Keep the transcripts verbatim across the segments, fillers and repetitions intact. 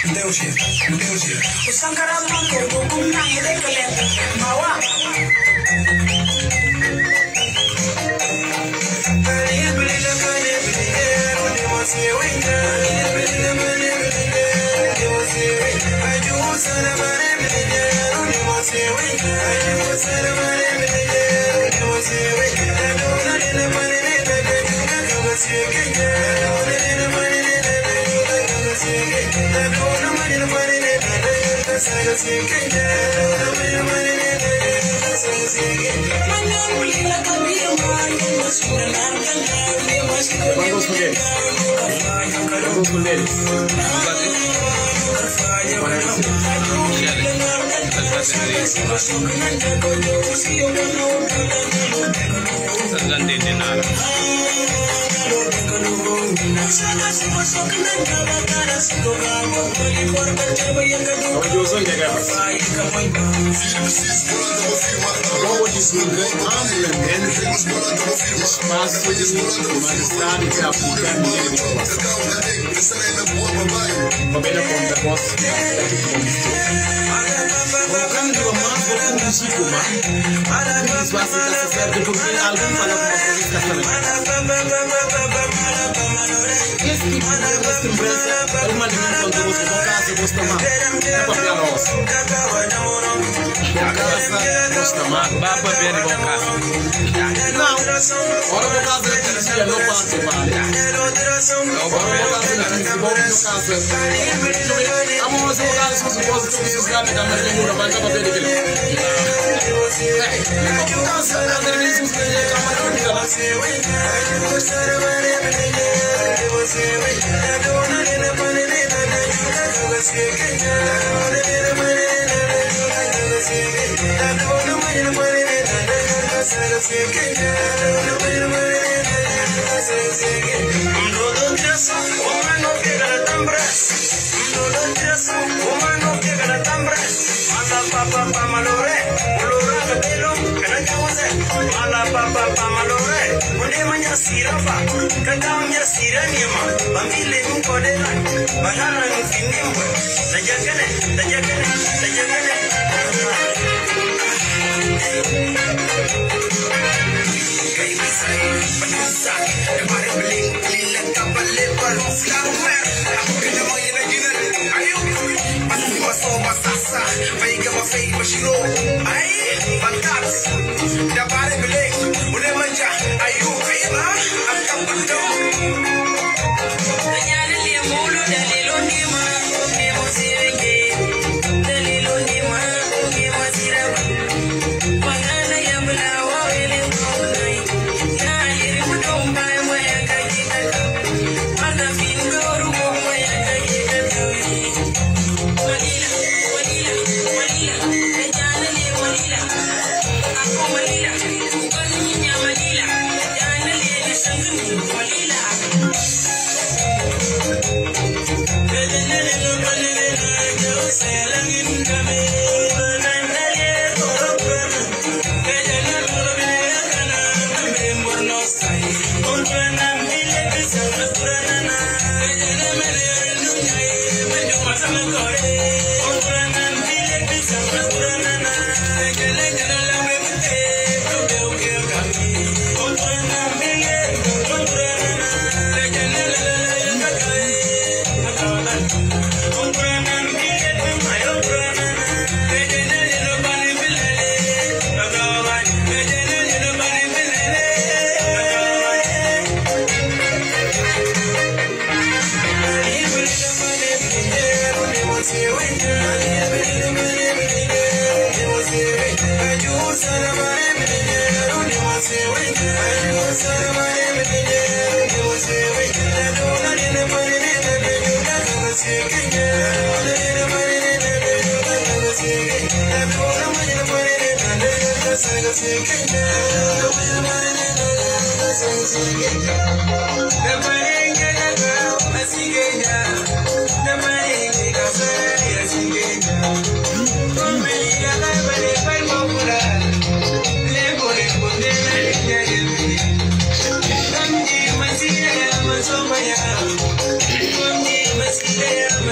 Quantos mulheres? Quantos mulheres? Espaço de humanidade que aplica dinheiro de população. Combina com o negócio colocando a mão com o município, mas isso vai ser certo porque alguém falou com uma coisa esse tipo de empresa é uma linha quando você com casa gosta mais é para nós com casa gosta mais vai para ver com casa não ora com casa é que se não passa mais ora com casa é que se bom no casa amor se o caso se pode se se sabe da mais nenhuma vai para ver aquilo é com casa a serviço que é câmara de lá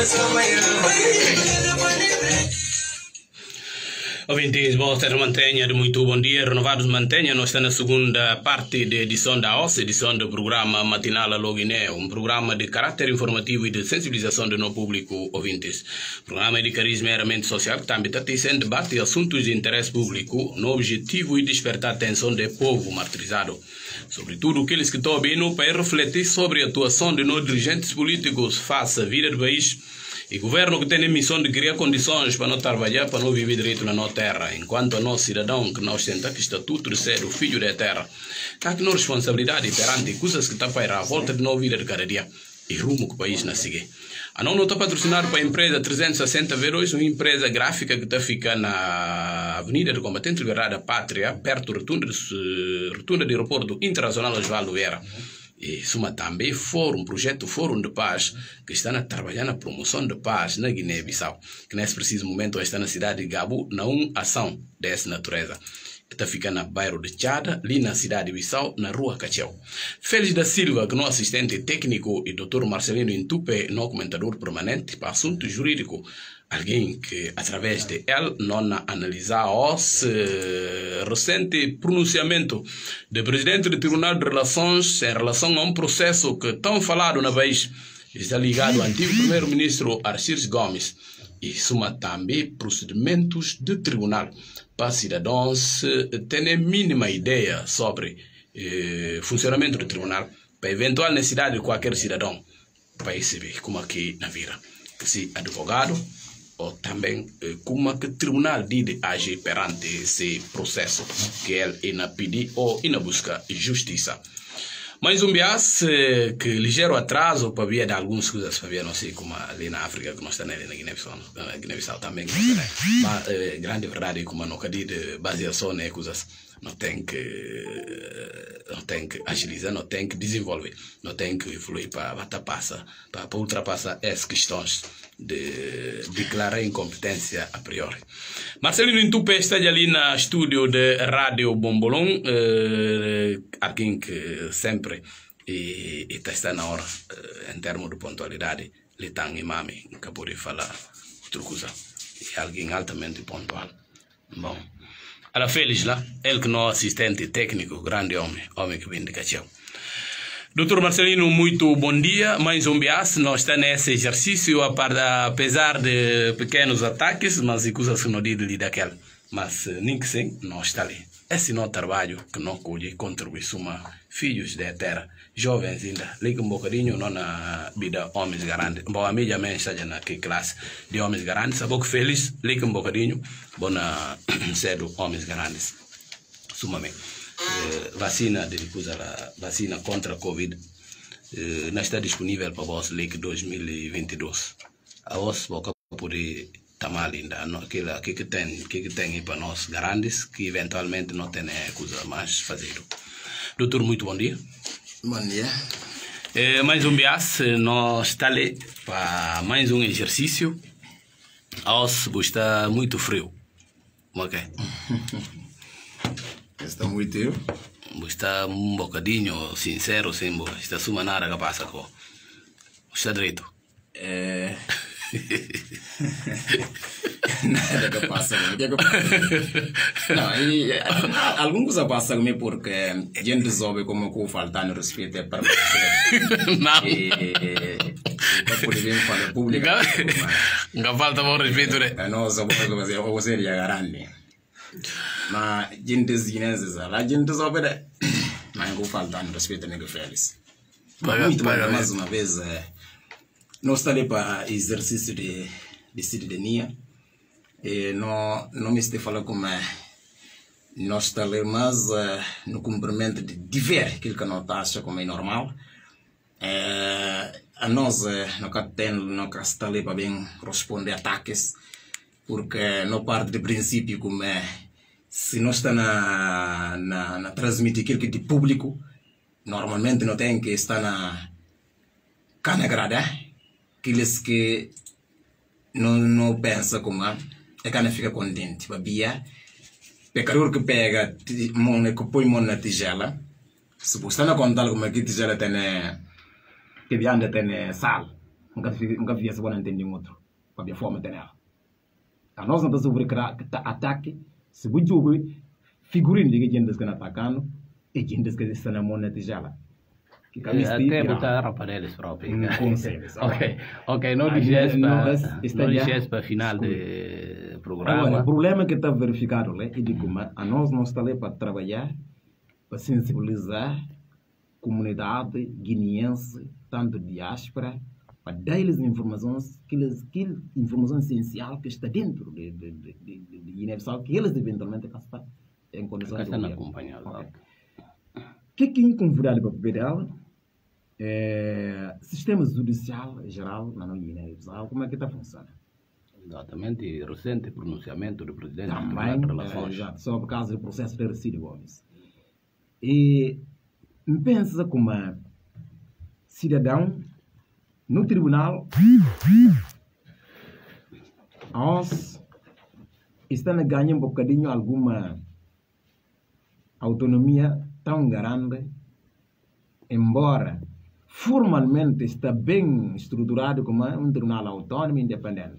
Ouvintes, vocês mantenham muito bom dia, renovados mantenham. Nós estamos na segunda parte da edição da O S, edição do programa matinal Loginé, um programa de caráter informativo e de sensibilização do nosso público ouvintes. Programa de carisma meramente social que também está tecendo debate e assuntos de interesse público no objetivo de despertar a atenção do povo martirizado. Sobretudo aqueles que estão ouvindo para refletir sobre a atuação de nossos dirigentes políticos face à vida do país. E governo que tem a missão de criar condições para não trabalhar, para não viver direito na nossa terra, enquanto a nosso cidadão que nós tenta que estatuto de ser o filho da terra, cá que não responsabilidade perante coisas que está para a volta de nossa vida de cada dia e rumo que o país não segue. A não está patrocinado para a empresa trezentos e sessenta V dois, uma empresa gráfica que está fica na Avenida de Combatente Liberdade da Pátria, perto da rotunda de, rotunda de aeroporto internacional Osvaldo Vera. E suma também fórum, projeto Fórum de Paz, que está a trabalhar na promoção de paz na Guiné-Bissau, que nesse preciso momento está na cidade de Gabu, na uma ação dessa natureza. Está ficando na bairro de Tchada, ali na cidade de Bissau, na rua Cacheu. Félix da Silva, que é nosso assistente técnico, e doutor Marcelino Intupe, nosso comentador permanente para assunto jurídico. Alguém que, através de ele, não analisar os uh, recente pronunciamento do presidente do Tribunal de Relações em relação a um processo que tão falado na país, está ligado ao antigo primeiro-ministro Arcides Gomes e suma também procedimentos de tribunal para cidadãos uh, terem mínima ideia sobre o uh, funcionamento do tribunal, para eventual necessidade de qualquer cidadão para receber como aqui na vida, que se advogado ou também eh, como que o tribunal de agir perante esse processo que ele ina pedir ou ina busca justiça. Mas um bias eh, que ligeiro atraso para via de algumas coisas para via não sei como ali na África que nós estamos ali na Guiné-Bissau, na Guiné-Bissau também, mas eh, grande verdade como no caso de baseação né coisas não tem que não tem que agilizar, não tem que desenvolver, não tem que evoluir para para passar para ultrapassar essas questões de declarar incompetência a priori. Marcelino Intupe está ali na estúdio de Rádio Bombolão, eh, alguém que sempre e, e está na hora eh, em termos de pontualidade, ele está em mami, que pode falar outra coisa, é alguém altamente pontual. Bom, ela feliz lá, ele que é nosso assistente técnico, grande homem, homem que vem de Cacheu. doutor Marcelino, muito bom dia. Mais um bias, nós estamos nesse exercício, apesar de pequenos ataques, mas e coisas que não dizem daquele. Mas nem que sim, nós está ali. Esse não trabalho que não colhe contribui suma filhos da terra, jovens ainda, liga um bocadinho não na vida homens grandes. Bom, a mídia também está na classe de homens grandes, a pouco feliz, liga um bocadinho, bom na cedo homens grandes, sumamente. Eh, vacina de a vacina contra a Covid eh, não está disponível para vós Lei dois mil e vinte e dois. A vós vou poder tomar ainda aquilo que que tem que que tem para nós grandes que eventualmente não tem coisa mais fazer. Doutor, muito bom dia. Bom dia. Eh, mais um bias, nós está ali para mais um exercício. A vós está muito frio, ok? Está muito eu. Está um bocadinho sincero, sem está suma nada que passa com. Está direito. É... nada que passa com. Não, e alguma coisa passa comigo porque a gente sabe como eu faltar no respeito para você. Não. E para poder vir falar pública. Não falta bom respeito, né? Não, só para você, você é garante. Mas gente guinenses lá gente sabe de mas eu faltando respeito nem que feliz muito mais uma vez nós estamos para exercício de de cidadania e não não me estou falando como nós estamos mais no cumprimento de dever aquilo que nós acha como é normal a nós não tem não está ali para bem responder ataques porque não parte do princípio como é se não está na, na, na transmitir aquilo que de público, normalmente não tem que estar na cana grada, aqueles que não, não pensa como é, é que fica contente, babia, pecador que pega, que põe mão na tigela, se você está na contar como é que tigela tem, que vianda tem sal, nunca nunca vi essa boa entender outro para a forma dela a nós não está sobre ataque se o jogo figurino de gente que está atacando e gente que está na mão de jala que camisa até botar a paredes próprios ok ok não diges para final de programa agora o problema que está verificado lá é de como a nós não está ali para trabalhar para sensibilizar a comunidade guineense tanto diáspora para dar-lhes informações que eles que informação essencial que está dentro de de de de, de Guiné-Bissau que eles eventualmente estão em condições de acompanhar. O que que inconfundível para o P D L é sistema judicial geral na Guiné-Bissau como é que está funcionando? Exatamente, e recente pronunciamento do presidente também é, já sobre o caso do processo de Ercílio Gomes e pensa como cidadão no tribunal, nós estamos ganhando um bocadinho alguma autonomia tão grande, embora formalmente está bem estruturado como um tribunal autônomo e independente.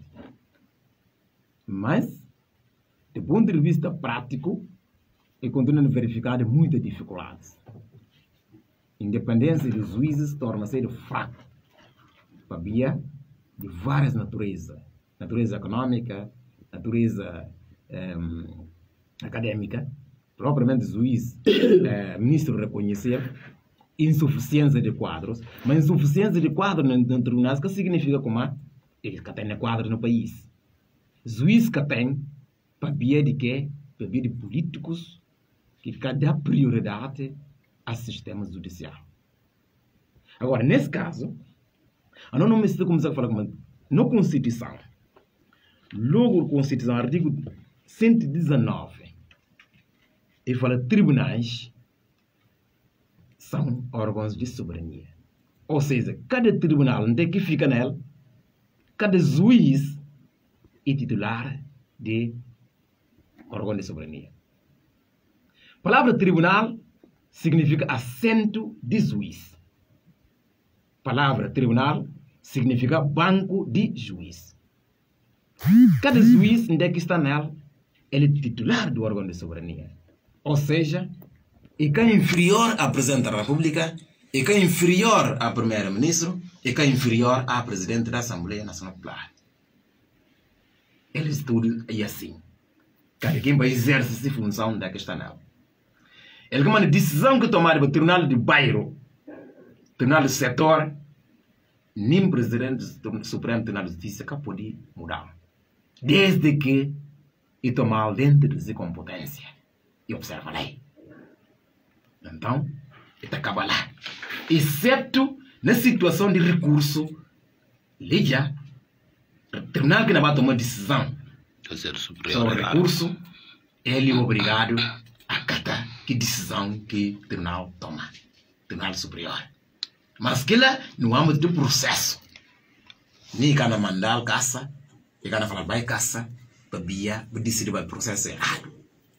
Mas, do ponto de vista prático, ele continua a verificar muitas dificuldades. A independência dos juízes torna-se fraca. Via de várias naturezas, natureza econômica, natureza um, acadêmica, propriamente o juiz, eh, ministro reconhecer insuficiência de quadros, mas insuficiência de quadros no tribunal, que significa como eles que têm quadros no país. Juiz que tem, para via de que, para via de políticos, que dá prioridade ao sistema judicial. Agora, nesse caso, a não me sei como se fala como na Constituição, logo a Constituição, artigo cento e dezenove, ele fala tribunais são órgãos de soberania. Ou seja, cada tribunal onde que fica nele, cada juiz é titular de órgão de soberania. A palavra tribunal significa assento de juiz. A palavra tribunal significa banco de juiz. Cada juiz onde é que está nele, ele é titular do órgão de soberania. Ou seja, é que é inferior à Presidente da República, é que é inferior ao Primeiro-Ministro, é que é inferior à Presidente da Assembleia Nacional Popular. Eles tudo é assim. Cada quem vai exercer a função onde é que está nele. Ele tem uma decisão que tomar no Tribunal de Bairro, Tribunal do Setor, nem Presidente do Supremo Tribunal de Justiça que pode mudar. Desde que ele tomar dentro de sua competência e observa a lei. Então, ele acaba lá. Exceto na situação de recurso, ele já, o tribunal que não vai tomar decisão sobre recurso, ele é obrigado a acatar que decisão que o tribunal toma. Tribunal Superior. Mas que lá, no âmbito do processo, nem que não mandar o caça, e que não falar vai caça, para via, para decidir o processo errado.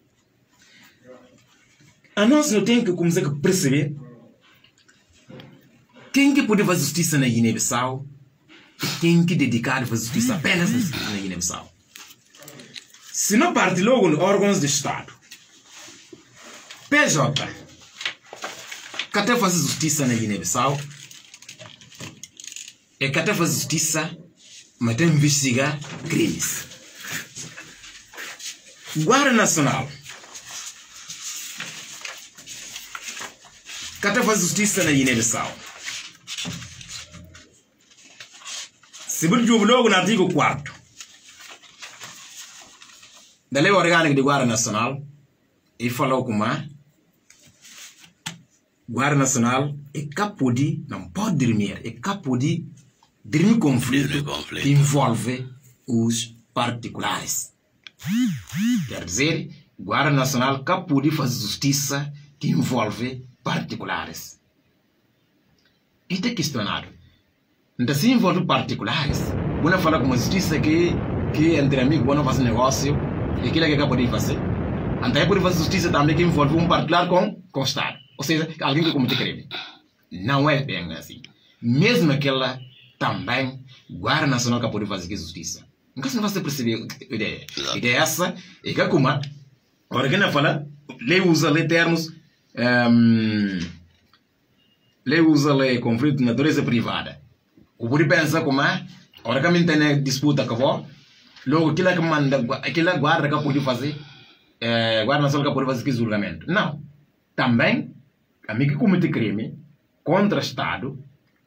A nós não tem que começar a perceber quem que pode fazer justiça na Guiné-Bissau e quem que dedicar a fazer justiça apenas na Guiné-Bissau. Se não parte logo nos órgãos de Estado, P J, que até faz justiça na Guiné-Bissau, é que até faz justiça, mas tem que investigar crimes. Guarda Nacional, que até faz justiça na Guiné-Bissau. Se você logo no artigo quarto da Lei Orgânica de Guarda Nacional, ele falou como a Guarda Nacional é capaz de, não pode dormir, é capaz de dormir conflito, conflito que envolve os particulares. Quer dizer, Guarda Nacional é capaz de fazer justiça que envolve particulares. Isto é questionado. Então, se envolve particulares, quando fala com uma justiça que, que entre amigos não faz negócio, e aquilo é que acaba de fazer. Então, é por fazer justiça também que envolve um particular com, com o Estado. Ou seja, alguém que comete crime. Não é bem assim. Mesmo aquela também Guarda Nacional que pode fazer justiça. Nunca se não vai perceber a ideia. A ideia é essa, e que como agora que não fala, lei usa lei termos, um, lei usa lei conflito de natureza privada. O pode pensar como é, agora que a gente tem disputa que vou, logo aquilo que manda, aquilo guarda que pode fazer, eh, Guarda Nacional que pode fazer que julgamento. Não. Também, a mim que comete crime contra o Estado,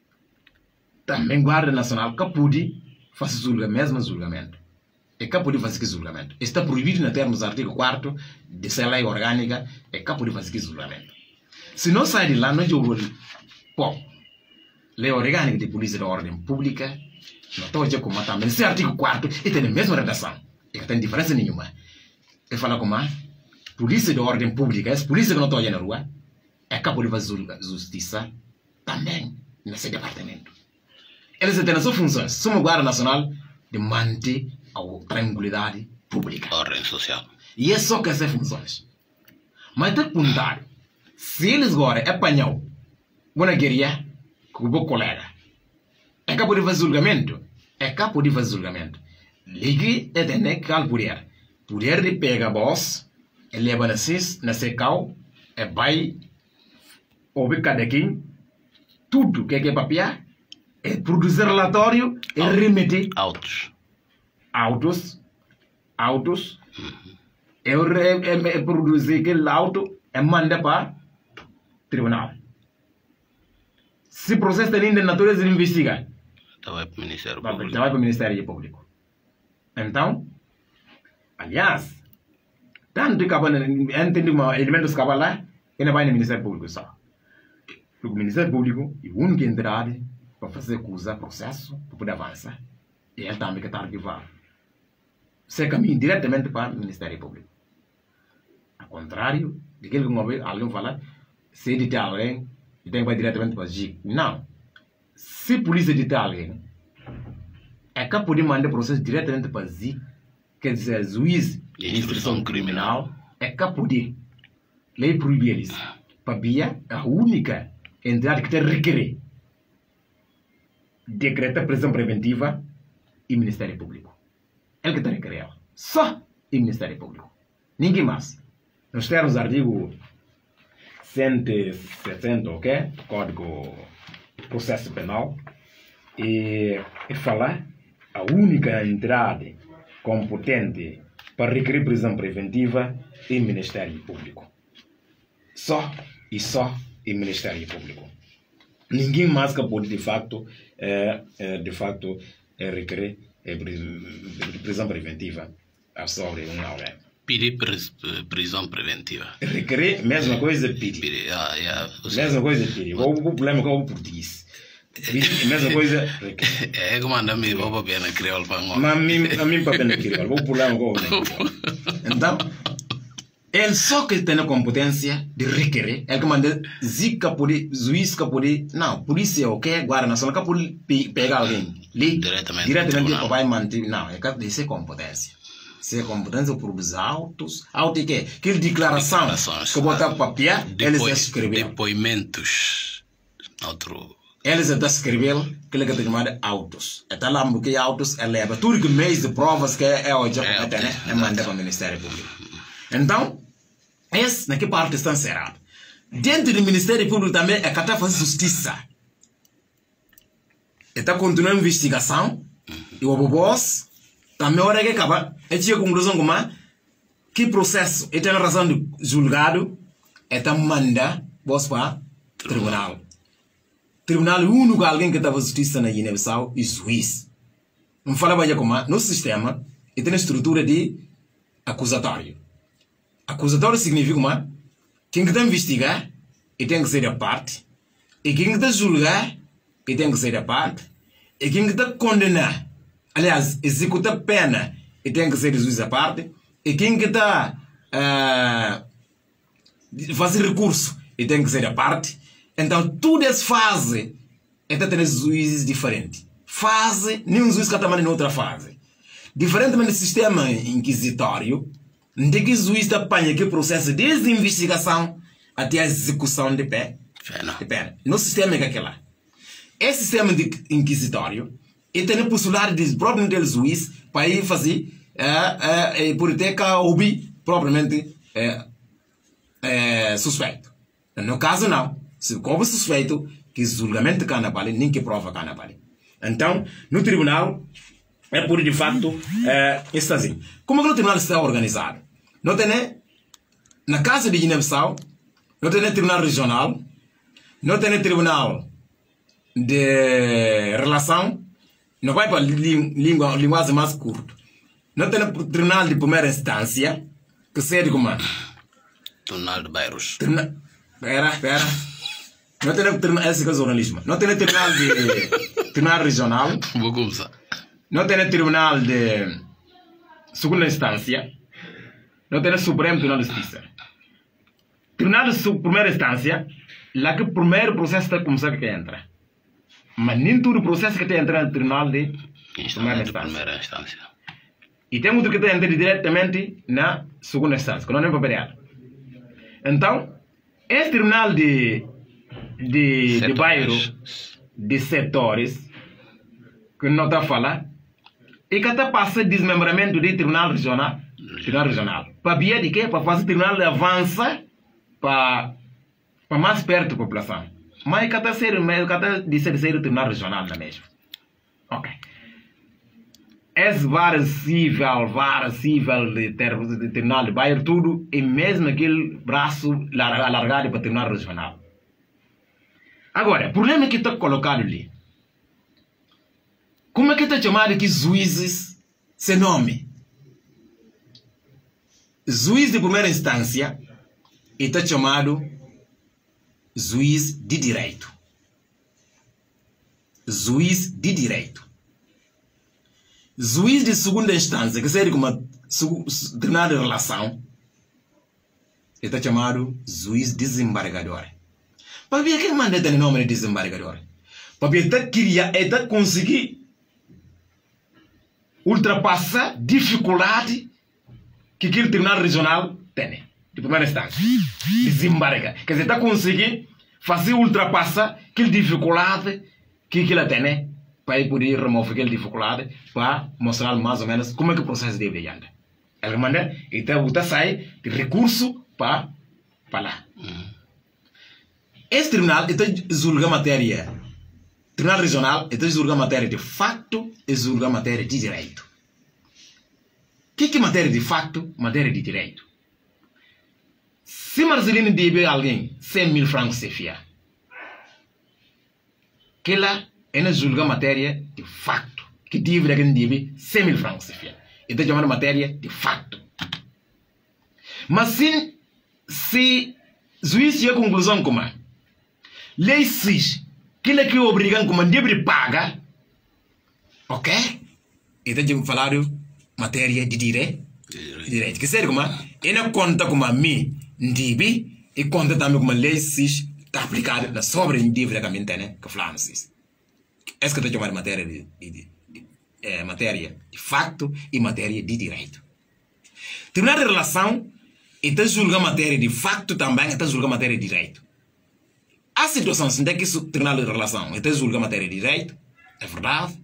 também Guarda Nacional que pode fazer julgamento, mesmo julgamento. E que pode fazer que julgamento. Está proibido no termos do artigo quarto dessa lei orgânica, e que pode fazer que julgamento. Se não sai de lá, não jogo pô, lei orgânica de polícia da ordem pública, não estou a dizer como também, esse artigo quarto, e tem a mesma redação, e não tem diferença nenhuma. E fala como a polícia da ordem pública, essa polícia que não está na rua, é que pode fazer justiça também nesse departamento. Eles têm as suas funções. Somos Guarda Nacional de manter a tranquilidade pública. Ordem social. E é só que essas funções. Mas tem que perguntar, se eles agora apanham uma guerrilha com o meu colega, é que pode fazer julgamento? É que pode fazer julgamento. Ligue é ter que o poder. Poder de pega a boss, ele leva na cis, na secal, é vai, ouvir cada quem, tudo que é que é papel, é produzir relatório e remeter autos. Autos. Autos. Uhum. É, é, é produzir aquele auto e manda para tribunal. Se o processo ainda de natureza investiga, vai para o Ministério vai, Público. Vai para o Ministério Público. Então, aliás, tanto que entende uma elementos que lá, ele vai no Ministério Público só. O Ministério Público é a única entidade para fazer acusar processo, para poder avançar. E ele também que está arquivado. Você caminha diretamente para o Ministério Público. Ao contrário, daquilo que alguém fala, se deter alguém, ele tem que ir diretamente para o G I C. Não. Se a polícia deter alguém, é que pode mandar processo diretamente para o Z I C, quer dizer, juiz de instrução criminal, é que pode. Lei proíbe eles. Para Bia, a única entidade que tem que requerer decreta prisão preventiva e Ministério Público. Ele que tem que requerer. Só o Ministério Público. Ninguém mais. Nós temos o artigo cento e setenta, ok? Código Processo Penal. E, e fala a única entidade competente para requerer prisão preventiva é o Ministério Público. Só e só o Ministério Público. Ninguém mais que pode, de facto, é, é, de facto é, requerer é, prisão preventiva sobre um alguém. Pedir prisão preventiva. Requerer, mesma coisa, pedir. Pedir, ah, yeah, mesma coisa, pedir. O problema é que é o português. Mesma coisa, requerer. É como anda me vou para pena crioulo para nós. Mas a mim para pena crioulo. O problema é que é então, ele só que tem a competência de requerer, ele que manda zica por juiz que pode, não, polícia o que Guarda Nacional que pode pegar alguém, li diretamente, diretamente vai manter, não, é que de ser competência, ser competência por os autos, auto que que declaração que botar papel, eles escrever depoimentos, outro, eles até escrever que ele que tem chamado autos, até lá porque autos eleva tudo que meios de provas que é hoje é até né, é mandar para o Ministério Público. Então, esse na que parte está encerrado. Dentro do Ministério Público também é que está fazendo justiça. Está continuando a investigação. E o boss também hora que acaba. É tinha conclusão como que processo e tem razão de julgado é tá manda boss para tribunal. Tribunal único alguém que está fazendo justiça na Guiné-Bissau é juiz. Não fala bem como no sistema e tem a estrutura de acusatório. Acusatório significa uma, quem está a investigar e tem que ser da parte, e quem está a julgar e tem que ser da parte, e quem está a condenar, aliás, executar pena e tem que ser juiz da parte, e quem está a uh, fazer recurso e tem que ser da parte. Então, tudo essa fase é ter juízes diferentes. Fase, nenhum juiz que está em outra fase. Diferentemente do sistema inquisitório, de que o juiz apanha que processo desde a investigação até a execução de pena. De pena. No sistema é aquela. esse sistema inquisitório e tem a possibilidade de próprio del juiz para ir fazer é, é, por ter que ouvir propriamente é, é, suspeito. No caso não, se houve suspeito que julgamento cá na Bali, nem que prova cá na Bali. Então, no tribunal é por de facto é, está assim. Como é que o tribunal está organizado? Não tem na casa de Guiné-Bissau, não tem tribunal regional, não tem tribunal de relação, não vai para língua, linguagem mais curta. Não tem tribunal de primeira instância, que seria como? Tribunal de bairros. Tribunal, espera, espera. Não tem tribunal, esse que é jornalismo. Não tem tribunal de tribunal regional. Vou começar. Não tem tribunal de segunda instância. Não tem Supremo Tribunal de Justiça. Tribunal de primeira instância, lá que o primeiro processo está a começar que entra. Mas nem todo o processo que está entrando no tribunal de primeira instância. primeira instância. E tem outro que está entrando diretamente na segunda instância, que não é para verear. Então, esse tribunal de, de, de bairro, de setores, que não está a falar, e que está passando desmembramento do tribunal regional, tribunal regional. Para via de quê? Para fazer o tribunal de avança para, para mais perto da população. Mas que está ser, que está de ser, ser o tribunal regional na mesma. Ok. Esse vara civil, vara civil de, de tribunal de bairro, tudo é mesmo aquele braço alargado para o tribunal regional. Agora, o problema é que está colocado ali. Como é que está chamado que juízes sem nome? Juiz de primeira instância está chamado juiz de direito. Juiz de direito. Juiz de segunda instância, que seria como tribunal de relação, está chamado juiz desembargador. Para ver quem manda ter nome de desembargador? Para ver que queria está conseguir ultrapassar dificuldade que aquele tribunal regional tem, de primeira instância. Desembarga. Quer dizer, está conseguir fazer ultrapassar aquela dificuldade que ele tem, para ele poder remover aquela dificuldade, para mostrar mais ou menos como é que o processo deve andar. Ele manda, então, está sai de recurso para lá. Esse tribunal está julgando matéria. Tribunal regional está julgando matéria de facto e julga matéria de direito. O que é matéria de facto? Matéria de direito. Se Marcelino deve a alguém cem mil francos C F A, que lá é julga matéria de facto. Que deve a alguém deve cem mil francos C F A. Está chamando matéria de facto. Mas se, se juiz chega à conclusão como é, lei seis, que é que obriga como deve pagar, ok? Então, falar matéria de direito, direito. Que seria como é não conta como a mim, ndibi, e conta também como a lei seis está aplicada na sobre indivíduo que a mim tem, que falamos isso. Essa que está chamando matéria de, de, de, de é, matéria de facto e matéria de direito. Tribunal de relação está julgando matéria de facto também, está julgando matéria de direito. Há situações em que o tribunal de relação está julgando matéria de direito, é verdade,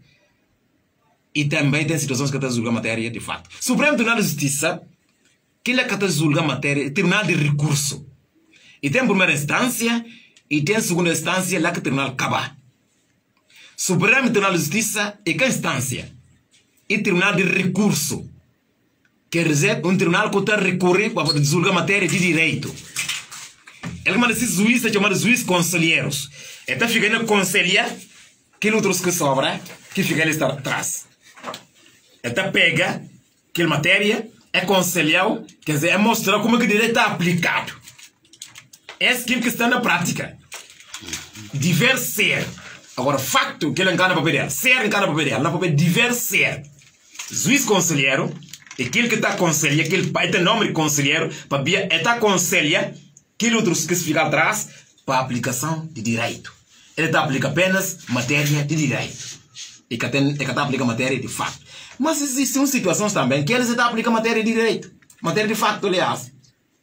e também tem situações que está julgando matéria de facto. Supremo Tribunal de Justiça, que ele está julgando matéria, tribunal de recurso. E tem primeira instância, e tem segunda instância, lá que o tribunal acaba. Supremo Tribunal de Justiça é que instância? E tribunal de recurso. Quer dizer, um tribunal que está recorrendo para julgar matéria de direito. Ele manda esses juízes, chamado juízes conselheiros. Então fica indo conselhar aquele outros que sobra, que fica ali atrás. Então pega aquela matéria, é conselhar, quer dizer, é mostrar como é que o direito está aplicado. Esse tipo que está na prática. Dever ser. Agora, facto que ele engana para pedir. Ser engana para pedir. Não para pedir dever ser. Juiz conselheiro, aquele que está conselhando, aquele pai tem nome de conselheiro, para ver, está conselhar aquele outro que se fica atrás para a aplicação de direito. Ele está aplicando apenas matéria de direito. E que está aplicando matéria de facto. Mas existem situações também que eles estão aplicando matéria de direito. Matéria de facto, aliás.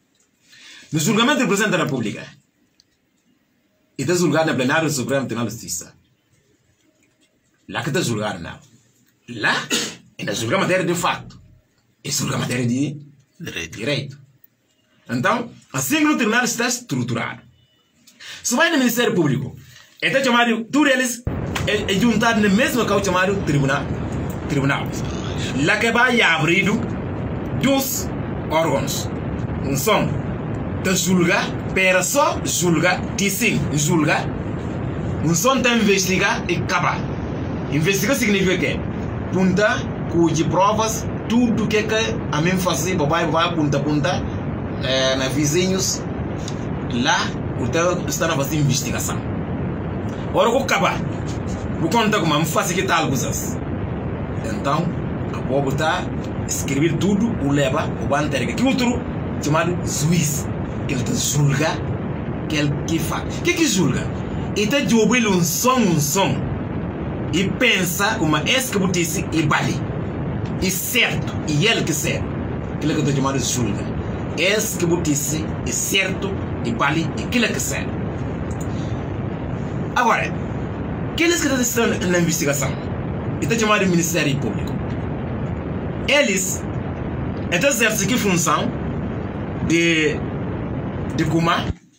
No julgamento do Presidente da República, e está julgado no plenário do Supremo Tribunal de Justiça. lá que está julgar não. Lá, ainda julga matéria de fato. E julga matéria de direito. direito. Então, assim que no tribunal está estruturado. Se vai no Ministério Público, é chamado, tudo eles é, é juntado no mesmo que é chamado tribunal. Tribunal. Lá que vai abrir dos órgãos. Um som de julgar, para só julgar, de sim, julgar. Um som de investigar e acabar. Investigar significa que punta, cuide provas, tudo que, que a mim fazer, vai, vai, punta, punta, é, na vizinhos, lá, o está na fazer investigação. Ora, o acabar, vou contar como a mim fazer que tal coisas. Então, a povo está escrever tudo, o leva, o banter, que outro chamado juiz, ele está julga, que ele que faz. O que que julga? Ele está jogando um som, um som. E pensa como esse que disse e vale. E certo, e ele que certo. Aquilo que eu estou chamando de julga. Esse que disse é certo e vale e aquilo que certo. Agora, aqueles que estão na investigação, está chamado de Ministério Público. Eles estão exercendo que função de de como?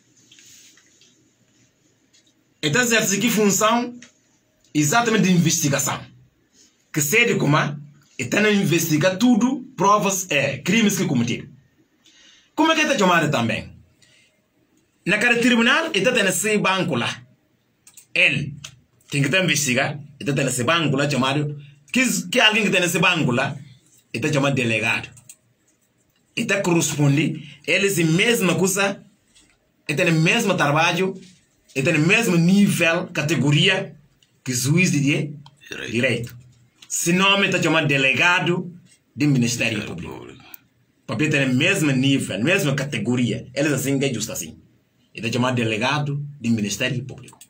Estão exercendo que função exatamente de investigação. Que seja como está a investigar tudo, provas, é, crimes que cometiram. Como é que está chamado também? Na cada tribunal, está tendo esse banco lá. Ele tem que investigar, está tendo esse banco lá chamado, que, que alguém que tem esse banco lá, está chamado delegado. Está corresponde, eles mesma coisa, está no mesmo trabalho, está no mesmo nível, categoria, que juiz de direito. direito. Se nome está chamado delegado do Ministério Público. Porque está no mesmo nível, mesma categoria. Eles assim é justo assim. Está chamado delegado do Ministério Público.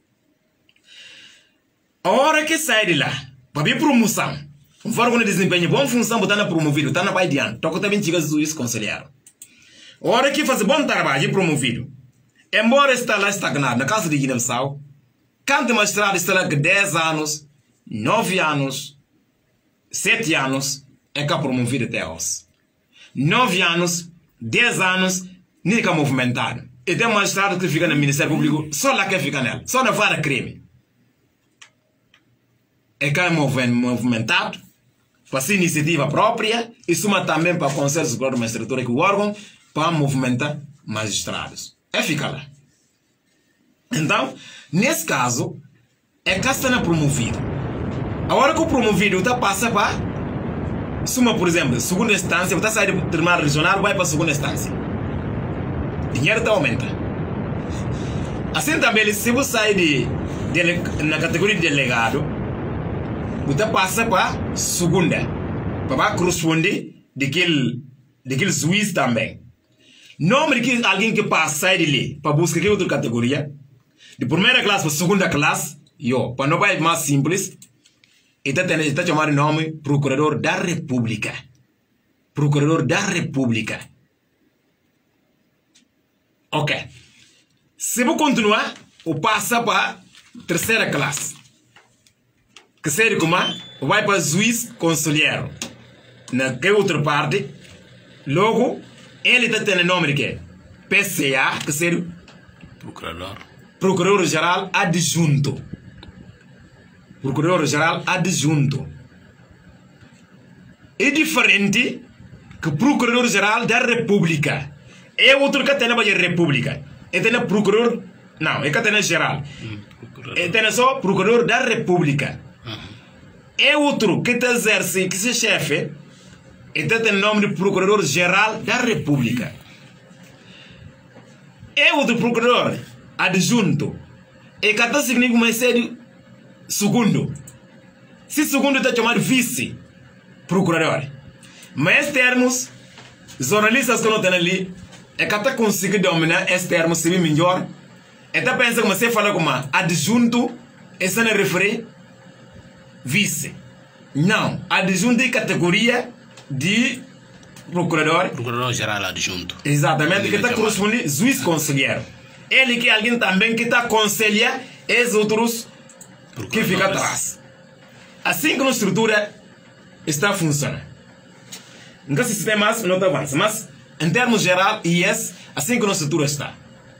A hora que sai de lá, para ver promoção, um órgão de desempenho, boa função, está promovido, está na vai diante. Toca também chega juiz conselheiro. A hora que faz bom trabalho, promovido. Embora está lá estagnado, na casa de Guiné-Bissau, quando magistrado está lá dez anos, nove anos, sete anos, é que é promovido até hoje. nove anos, dez anos, nem que é movimentado. E tem magistrado que fica no Ministério Público, só lá que fica nela, só na vara crime. É que é movimentado, para sua iniciativa própria, e suma também para o Conselho Superior de Magistratura, que o órgão, para movimentar magistrados. É ficar lá. Então, nesse caso, é que está promovido. A hora que o promovido está passa para, suma, por exemplo, segunda instância, está saindo do tribunal regional, vai para a segunda instância. Dinheiro está aumenta. Assim também, se você sai de, de, na categoria de delegado, você passa para segunda, para corresponder daquele, daquele juiz também. Nome de alguém que passa, sai de ali, para buscar que outra categoria, de primeira classe para segunda classe, eu, para não vai mais simples, está está chamado nome Procurador da República. Procurador da República. Ok. Se vou continuar, o passa para terceira classe. Que seria como? Vai para juiz conselheiro. Na que outra parte, logo, ele está tendo nome de quê? P C A, que seria Procurador. Procurador-Geral Adjunto. Procurador-Geral Adjunto. É diferente que Procurador-Geral da República. É outro que tem na República. É tem Procurador. Não, é que tem na Geral. Hum, é tem só Procurador da República. Uhum. É outro que está exerce, que se chefe, e tem o nome de Procurador-Geral da República. É outro Procurador Adjunto. E que está significando uma série segundo. Se segundo está chamado vice-procurador. Mas termos, jornalistas que não têm ali, é que está conseguindo dominar esse termo, se bem melhor. E está pensando que você fala como adjunto, e se não refere vice. Não, adjunto é categoria de procurador. Procurador-Geral Adjunto. Exatamente, que está correspondendo juiz conselheiro. Ele que é alguém também que está aconselha os outros que fica atrás. assim que a estrutura está a funcionar. Nunca se tem mais, não avança. Mas, em termos geral, e yes, assim que a estrutura está.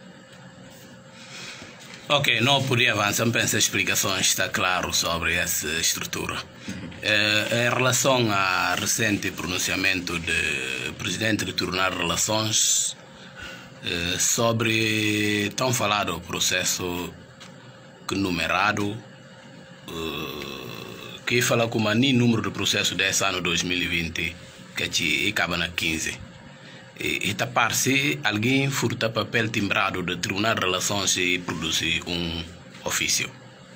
Ok, não podia avançar, penso que a explicação está claro sobre essa estrutura. Eh, em relação ao recente pronunciamento do presidente do Tribunal de Relações eh, sobre tão falado processo que numerado, eh, que fala como nem número de processo desse ano dois mil e vinte, que acaba na quinze. E está parece alguém furta papel timbrado do Tribunal de Relações e produzir um ofício.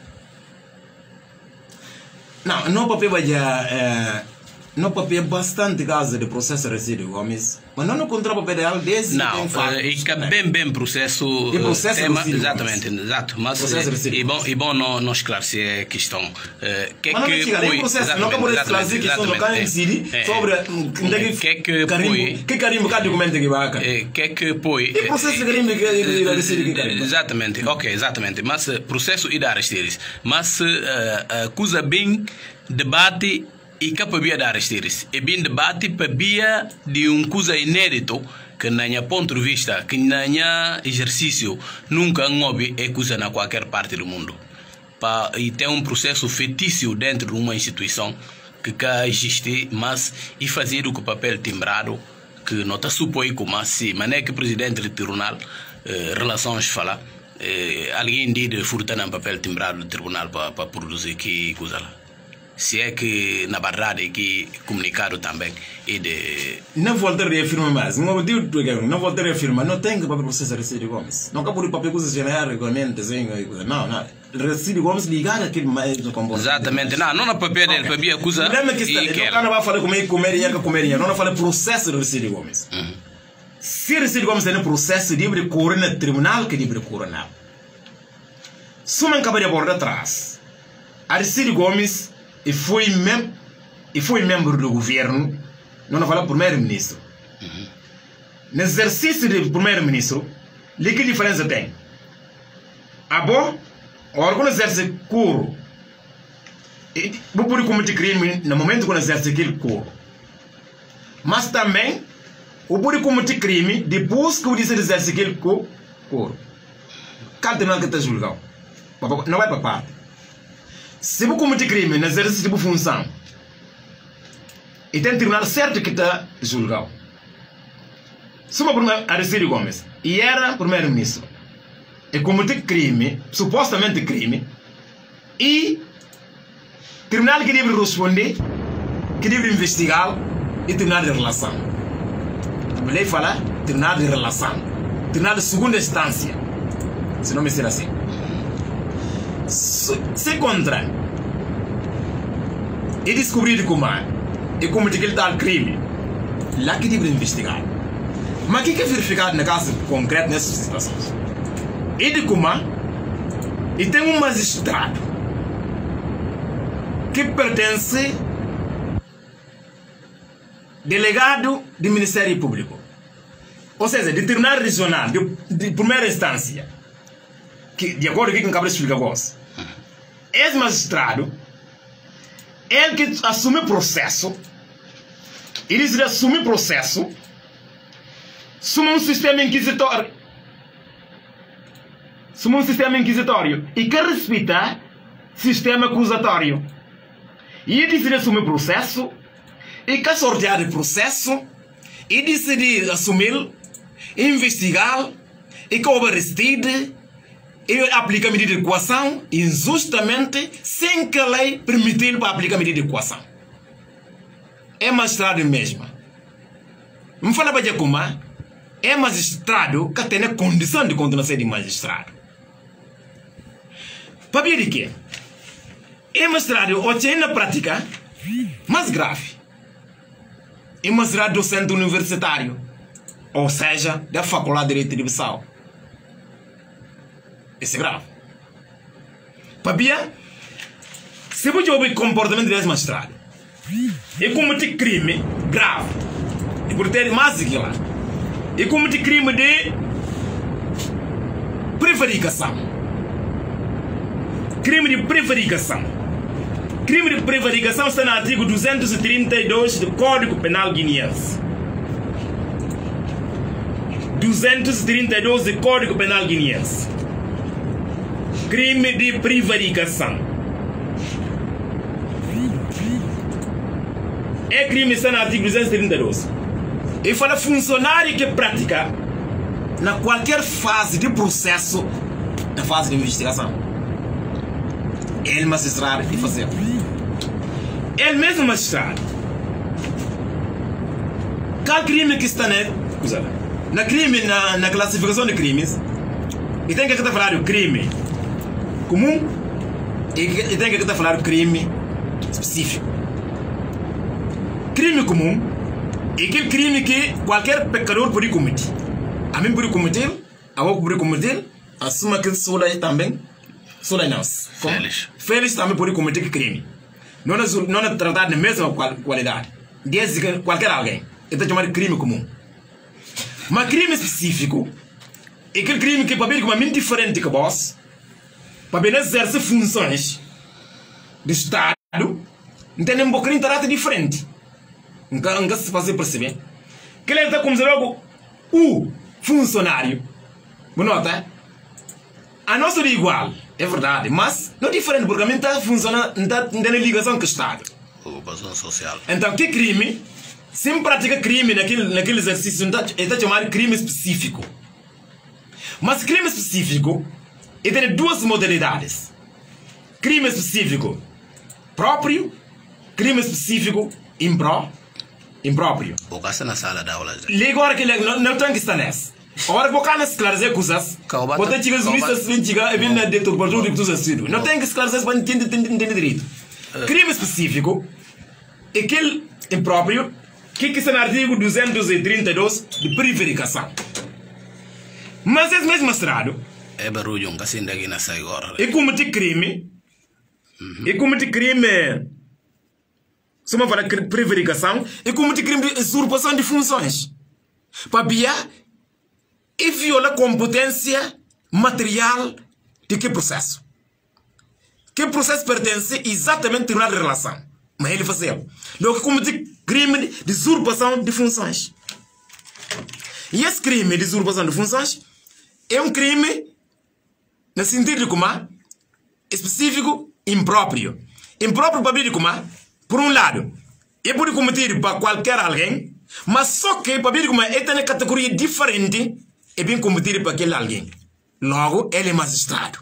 Não, no papel vai já, no papel bastante caso de processo resíduo, Gomes, mas não no contra papel real desse. Não, e que bem bem processo. E processo tema, resíduo, exatamente, Gomes. exato. Mas Processo e bom, e bom não, não esclarecer a questão. Uh, que mas não que foi, processo, não acabou de esclarecer a questão do Carim Siri sobre que que foi que Carim cada documento que vai cá. Que que foi. E processo de Carim que vai decidir que Carim. Exatamente, ok, exatamente. Mas processo e dar esteres. Mas acusa bem debate e capabia dar esteres. E bem debate pabia de um coisa inédito que na minha ponto de vista, que na minha exercício nunca houve é coisa na qualquer parte do mundo. Pa, e tem um processo fetício dentro de uma instituição que cá existe, mas e fazer o que o papel timbrado que não está supõe como assim, mas não é que o presidente do tribunal eh, relações fala eh, alguém diz de furtar no papel timbrado do tribunal para produzir que coisa lá. Se é que, na verdade, que comunicado também e de... Não volto a reafirmar mais. Não volto a reafirmar. Não tem que papel processo Resíduo Gomes. Não acabou de papel coisas generais, regulamentos, não, não. Resíduo Gomes ligado àquele mais do componente. Exatamente. Não, não na papel dele, papel coisa... Não é que está... Não vai falar como é comer e comer. Não vai falar processo do Resíduo Gomes. Se Resíduo Gomes tem um processo de recorrer no tribunal, que deve recorrer não. Se não acaba de abordar atrás, a Resíduo Gomes e foi, mem e foi membro do governo, não não fala primeiro-ministro. Uhum. No exercício de primeiro-ministro, que diferença tem? A bom, o órgão exerce coro. Vou poder cometer crime no momento que exerce aquele coro. Mas também, o pode cometer crime depois que o exerce aquele coro. Cada tribunal que está julgado. Não vai para parte. Se você cometer crime no exercício de função e tem tribunal certo que está julgado, se uma a Resíduo Gomes e era primeiro-ministro e cometeu crime, supostamente crime, e tribunal que deve responder, que deve investigar, e tribunal de relação. A lei fala tribunal de relação, tribunal de segunda instância, se não me ser assim. Se contra e descobrir como é e como de aquele tal crime, lá que deve investigar. Mas o que é verificado no caso concreto nessas situações? E de como e tem um magistrado que pertence delegado do Ministério Público, ou seja, de tribunal regional de, de primeira instância, que de acordo com o que acaba de explicar vós, esse magistrado, ele que assume o processo, ele se assume o processo, assume um sistema inquisitório, assume um sistema inquisitório e que respeita o sistema acusatório. E ele decide assumir o processo, e que sortear o processo, e decide assumir, investigar, e que houve arrestide, e aplica a medida de coação injustamente sem que a lei permitir para aplicar a medida de coação. É magistrado mesmo. Me fala para como é magistrado que tem a condição de continuar a ser magistrado. Para ver de quê? É magistrado ou tem na prática mais grave. É magistrado docente universitário, ou seja, da Faculdade de Direito de Bissau. Isso é grave. Pabia, se você ouvir comportamento desse magistrado, e comete crime grave, e por ter mais do que lá, e comete crime de prevaricação, crime de prevaricação, crime de prevaricação está no artigo duzentos e trinta e dois do Código Penal guineense. duzentos e trinta e dois do Código Penal guineense. Crime de prevaricação. É crime está no artigo duzentos e trinta e dois. E fala funcionário que pratica na qualquer fase de processo, na fase de investigação. Ele magistrado e fazer. Ele mesmo magistrado. Qual crime que está na, na crime na, na classificação de crimes? E tem que estar falando do crime comum e, e tem que estar falando do crime específico. Crime comum é aquele crime que qualquer pecador pode cometer. A mim pode cometer, a outro pode cometer, assuma que sou também. Só nós. Félix. Félix também pode cometer crime. Não é, não é tratado da mesma qualidade. Desde qualquer alguém. Então é chamado de crime comum. Mas crime específico é aquele crime que, para ver como é muito diferente que vós, para ver exercer funções do Estado, não tem um bocadinho de caráter diferente. Não se fazer perceber. Que ele está como se logo o funcionário. Boa nota. A nossa é igual, é verdade, mas não é diferente porque a mim está funcionando, não tem ligação com o Estado. Ocupação social. Então, que crime? Se pratica crime naquele, naquele exercício, ele está chamado de crime específico. Mas crime específico, ele tem duas modalidades: crime específico próprio, crime específico impró, impróprio. O que está na sala da aula? Liga agora que não, não tem que estar nessa. Agora que você não esclarecer coisas, você chega os juristas vêm chegar e vêm na deturpadura que tu has sido. Não tem que esclarecer para entender direito. Crime específico é aquele impróprio que está no artigo duzentos e trinta e dois de prevaricação. Mas esse mesmo magistrado é barulho, um assim daqui na sai agora. E comete crime, e comete crime, se eu falar prevaricação, e comete crime de usurpação de funções. Para biar e viola a competência material de que processo. Que processo pertence exatamente a tribunal de relação. Mas ele fazia. Logo que comete crime de usurpação de funções. E esse crime de usurpação de funções é um crime, no sentido de como específico, impróprio. Impróprio para como, por um lado, é pode cometer para qualquer alguém, mas só que para como é tem uma categoria diferente. É bem cometido para aquele alguém. Logo, ele é magistrado.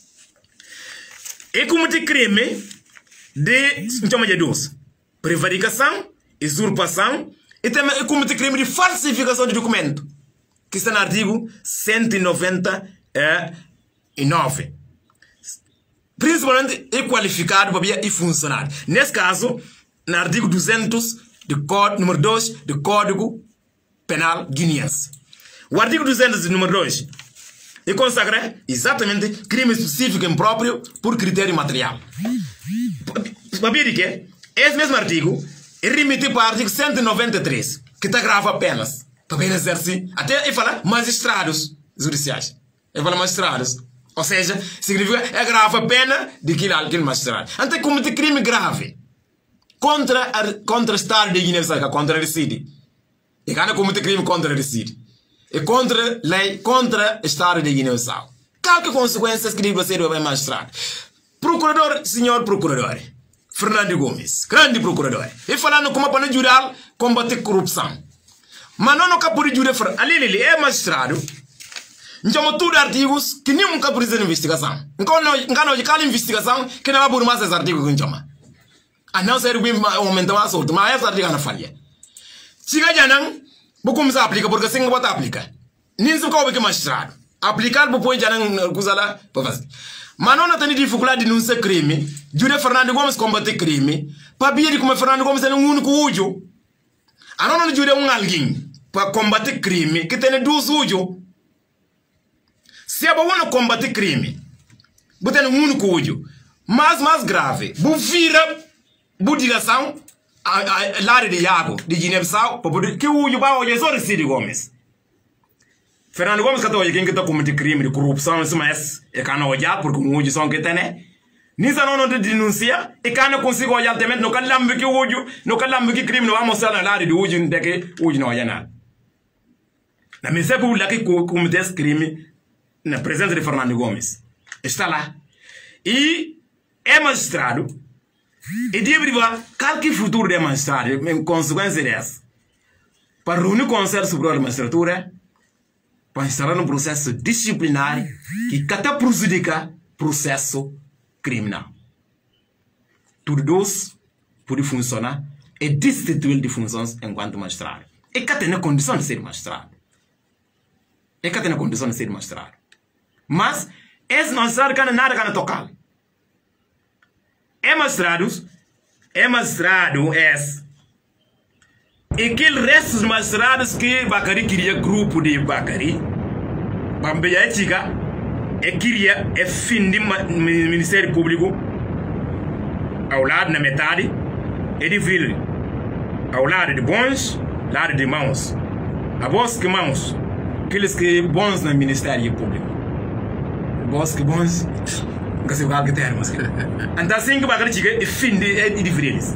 E comete crime de, chama de dois: prevaricação, usurpação, e também comete crime de falsificação de documento, que está no artigo cento e noventa e nove. Principalmente é qualificado para via e funcionário. Nesse caso, no artigo duzentos, do código, número dois do Código Penal guineense. O artigo duzentos, número dois, e consagra exatamente crime específico impróprio por critério material. Para ver que esse mesmo artigo é remetido para o artigo cento e noventa e três, que está grava apenas para ver exercer, até ele fala magistrados judiciais. Ele fala magistrados. Ou seja, significa é grave a pena de aquele magistrado. Então, comete crime grave contra, a, contra o Estado de Guiné-Bissau, contra a reside. E quando comete crime contra a reside. E contra a lei, contra o Estado de Guiné-Bissau. Qual que consequências que deve ser o magistrado? Procurador, senhor procurador, Fernando Gomes, grande procurador. E falando como para não jurar combater corrupção. Mas não nunca pode jurar, ali ele é magistrado. Então, tudo artigos que nunca precisa de investigação. Então, não cada investigação que não vai por mais esses artigos que chama. A não ser que aumentar a sorte, mas esse artigo não falha. Se já não, vou começar a aplicar, porque assim não pode aplicar. Nem se coube que magistrado. Aplicar, vou pôr já não coisa lá para fazer. Mas não tem dificuldade de denunciar crime. Júlia Fernando Gomes combater crime. Para ver como Fernando Gomes é um único ujo. A não Júlia um alguém para combater crime que tem dois ujos. Se é bom combater crime, você tem um único ujo. Mas mais grave, você vira a direção à área de Iago, de Guiné-Bissau, que o ujo vai olhar só o Cid Gomes. Fernando Gomes que está olhando quem está cometendo crime de corrupção, isso mais é que não olhar porque o ujo são que tem, né? Nisa não de denuncia e kana consigo olhar também no calambe que hoje no calambe que crime não vamos mostrar na área de hoje não que hoje não é nada. Na mesa pública que cometeu esse crime na presença de Fernando Gomes está lá e é magistrado e deve ver qual que é o futuro do magistrado em consequência dessa para reunir o Conselho Superior da Magistratura para instalar um processo disciplinar que até prejudica o processo criminal. Tudo isso pode funcionar e destituir de funções enquanto magistrado. E que tem a condição de ser magistrado. E que tem a condição de ser magistrado. Mas esse magistrado que nada can tocar. É magistrado, é magistrado, é e aquele resto dos magistrados que Bacari queria grupo de Bacari, Bambeia Chica, e queria é fim do Ministério Público ao lado na metade e de vil ao lado de bons, lado de maus. A voz que maus, aqueles que bons no Ministério Público. Voz que bons, que se vai ter, mas então assim que Bacari Chica é fim de de vilis.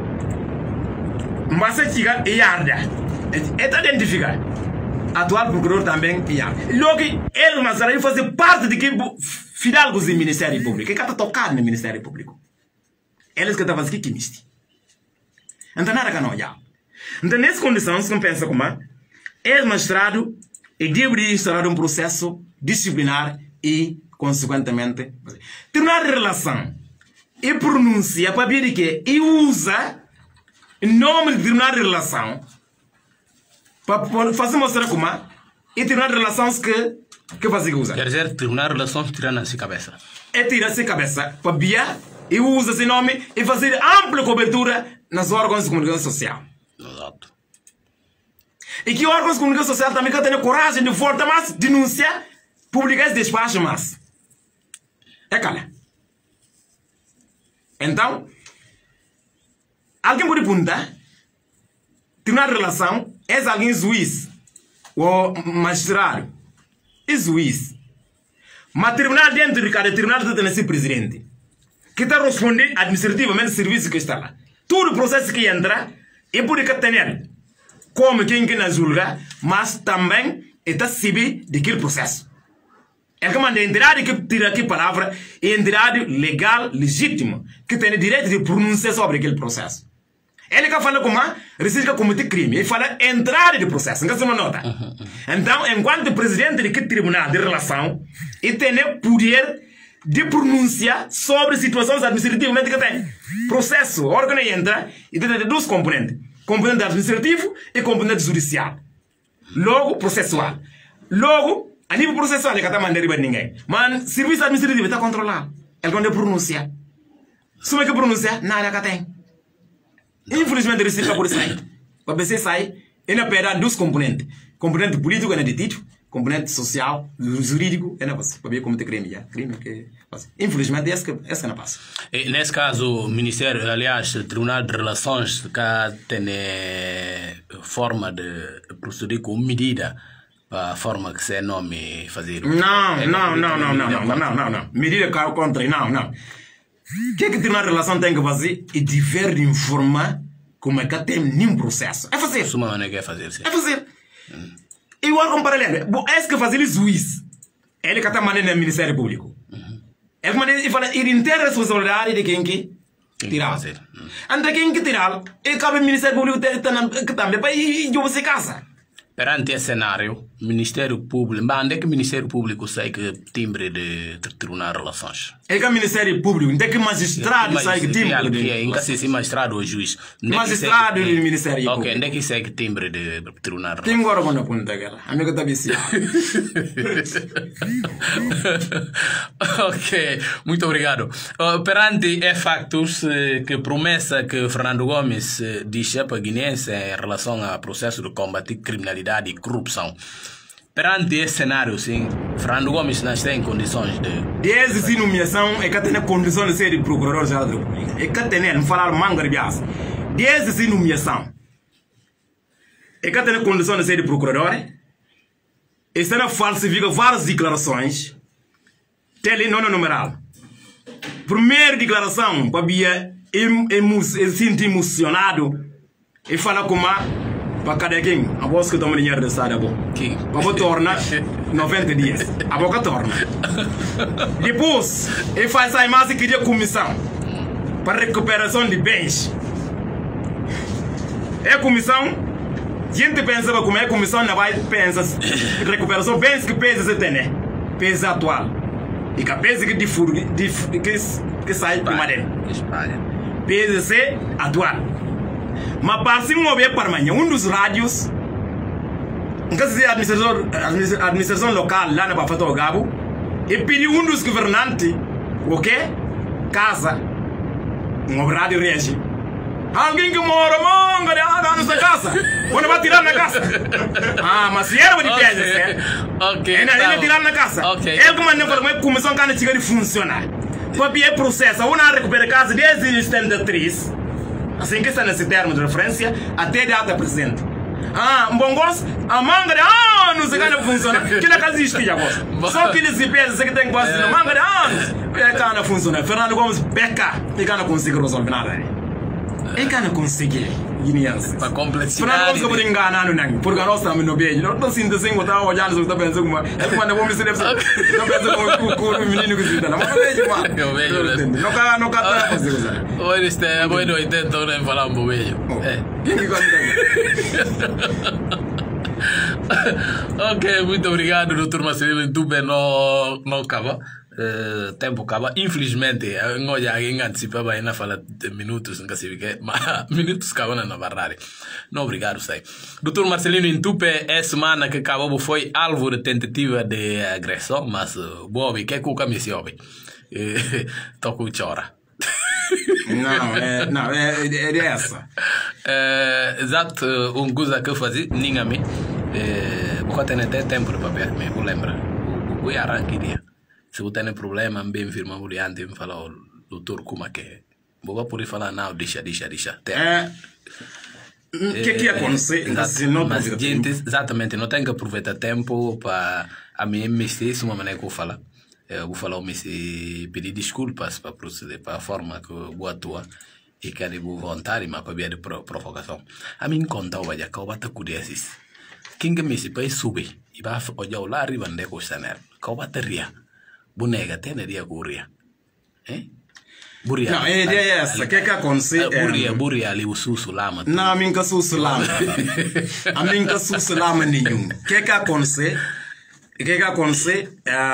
Mas a Chica é arda, é identificar. Atual procurador também é. Logo, ele, mas ele faz parte de que fidalgos do Ministério Público. Que está tocado no Ministério Público. Eles que estão fazendo que misti. Então, nada que não é. Então, nessas condições, não pensa como é, é magistrado e deve instaurar um processo disciplinar e, consequentemente, tornar relação e pronuncia para ver que e usa o nome de tornar relação para fazer mostrar como é e tirar relações que que fazem usar. Quer dizer, tirar relações tirando a cabeça. É tirar a cabeça para via e usa esse nome e fazer ampla cobertura nas órgãos de comunicação social. Exato. E que órgãos de comunicação social também que têm coragem de voltar mais denunciar, publicar esse despacho mais. É cala. Então, alguém pode perguntar, tirar relação é alguém juiz ou magistrado é juiz mas tribunal dentro de cada tribunal tem esse presidente que está respondendo administrativamente ao serviço que está lá todo o processo que entra é por que tem como quem que não julga mas também está civil daquele processo é que manda entidade que tira aqui palavra é entidade legal legítima que tem o direito de pronunciar sobre aquele processo. Ele que fala como resiste a cometer crime. Ele fala entrada de processo. Não é uma nota. Uhum, uhum. Então, enquanto presidente de que tribunal de relação, ele tem o poder de pronunciar sobre situações administrativas que tem. Processo, o órgão entra e tem dois componentes. Componente administrativo e componente judicial. Logo, processual. Logo, a nível processual, ele não está mandando para ninguém. Mas serviço administrativo está controlado. Ele não pronuncia. Se não pronunciar, nada que tem. Infelizmente, ele fica por sair. Para você sair, ele perde dois componentes. Componente político é detido, componente social, jurídico é não passa. Para ver como tem crime já. Crime que passa. Infelizmente, esse que esse não passa. E, nesse caso, o Ministério, aliás, o Tribunal de Relações, que tem forma de proceder com medida para a forma que se nome fazer. Não, não, não, não, não, não, não, não, não. Medida contra, não, não. O que é que tem na relação tem que fazer? E dever de informar como é que tem nenhum processo. É fazer. Suma maneira que é fazer. Sim. É fazer. Hum. E o órgão paralelo. Bom, é que fazer ele juiz. Ele que está mandando no Ministério Público. Uhum. É que ele fala, ele tem a responsabilidade de quem que tirar. Hum. Ante quem que tirar, e cabe o Ministério Público que também para ir de você casa. Perante esse cenário, o Ministério Público, mas onde é que o Ministério Público sai que timbre de Tribunal de Relações? É que o Ministério Público, onde é que o magistrado sai que timbre de... Em que se magistrado ou juiz? Magistrado do Ministério Público. Ok, onde é que sai que timbre de Tribunal de Relações? Tem agora quando aponta aquela, amigo da B C. Ok, muito obrigado. Uh, perante é factos uh, que promessa que Fernando Gomes uh, disse para guineense em relação ao processo de combate à criminalidade e corrupção. Perante esse cenário, sim, Fernando Gomes não está em condições de... Desde essa nomeação, é que tem condições de ser procurador-geral da República. É que tem, não falar manga de aço. Desde essa nomeação, é que tem condições de ser procurador, está falsifica várias declarações, tele não numeral. Primeira declaração, Babia, eu sinto emocionado e fala como para cada quem, a voz que toma dinheiro de Estado, para torna noventa dias, a boca torna. Depois, ele faz a imagem que queria comissão para recuperação de bens. É comissão, gente pensa como é comissão, não vai pensar recuperação de bens que pesa você tem, né? Pesa atual. E que pesa que de furo, que que sai de madeira. Pesa se atual. Mas para se mover para amanhã, um dos rádios, não quer dizer administração, administração local lá na Bafata o Gabo, e pediu um dos governantes, o quê? Casa, um rádio rege. Alguém que mora, manga, de água nessa casa, onde vai tirar na casa? Ah, mas se era de pés, é? Ok. Ele vai tirar na casa. Ele que manda informar começou a ganhar de funcionar. Porque é processo, uma recupera a casa desde o setenta-três. Assim que está nesse termo de referência, até a data presente. Ah, um bom gosto, a manga de anos se ganha funciona. Que na casa existe já gosta. Só que eles se pensam que tem quase na manga de anos. É que não funciona. Fernando Gomes peca e que não consegue resolver nada. É que não consegue. Para complexidade. Fernando Gomes pode enganar no nangue. Porque nós estamos no beijo. Não estou sentindo assim, eu estava olhando, eu estava pensando como. É quando eu vou me ser. Não penso como o menino que se dá. Mas eu vejo, mano. Eu vejo. Não cá, não cá, não consigo usar. Hoje está, é bom, eu tento nem falar um beijo. É. Quem que gosta? Ok, muito obrigado, doutor Marcelino. Tu bem não não acaba. Uh, tempo acaba. Infelizmente, não já alguém antecipava aí na fala de minutos, não sei o que, mas minutos acabam na verdade. Não, obrigado, sei. doutor Marcelino Intupe, é semana que acabou foi alvo de tentativa de agressão, mas uh, boa, que é com a missão, toco o chora. Não, é, não, é, é essa. É, exato, um coisa que eu fazia, ninguém a mim, vou ter até tempo de papel, me lembra, o arranque dia. Se você tem problema, bem firma o diante, me fala o doutor como é que é. Vou poder falar, não, deixa, deixa, deixa. É. O que que acontece? Mas, gente, exatamente, não tem que aproveitar tempo para a minha mexer, se uma maneira que eu falo. Eu vou falar, me pedir desculpas para proceder, para a forma que eu vou atuar e que eu vou vontade, mas para ver de provocação. A mim conta o que eu vou te cuidar disso. Quem que me se vai subir e vai olhar lá arriba onde eu estou nele, que eu vou te rir. Bonega tem dia curia, eh? Buria. Não, a ideia é essa. O que é que acontece? Buria, buria ali o susso lama. Não, a mim que susso lama. A mim que susso lama nenhum. O que é que acontece? O que é que acontece?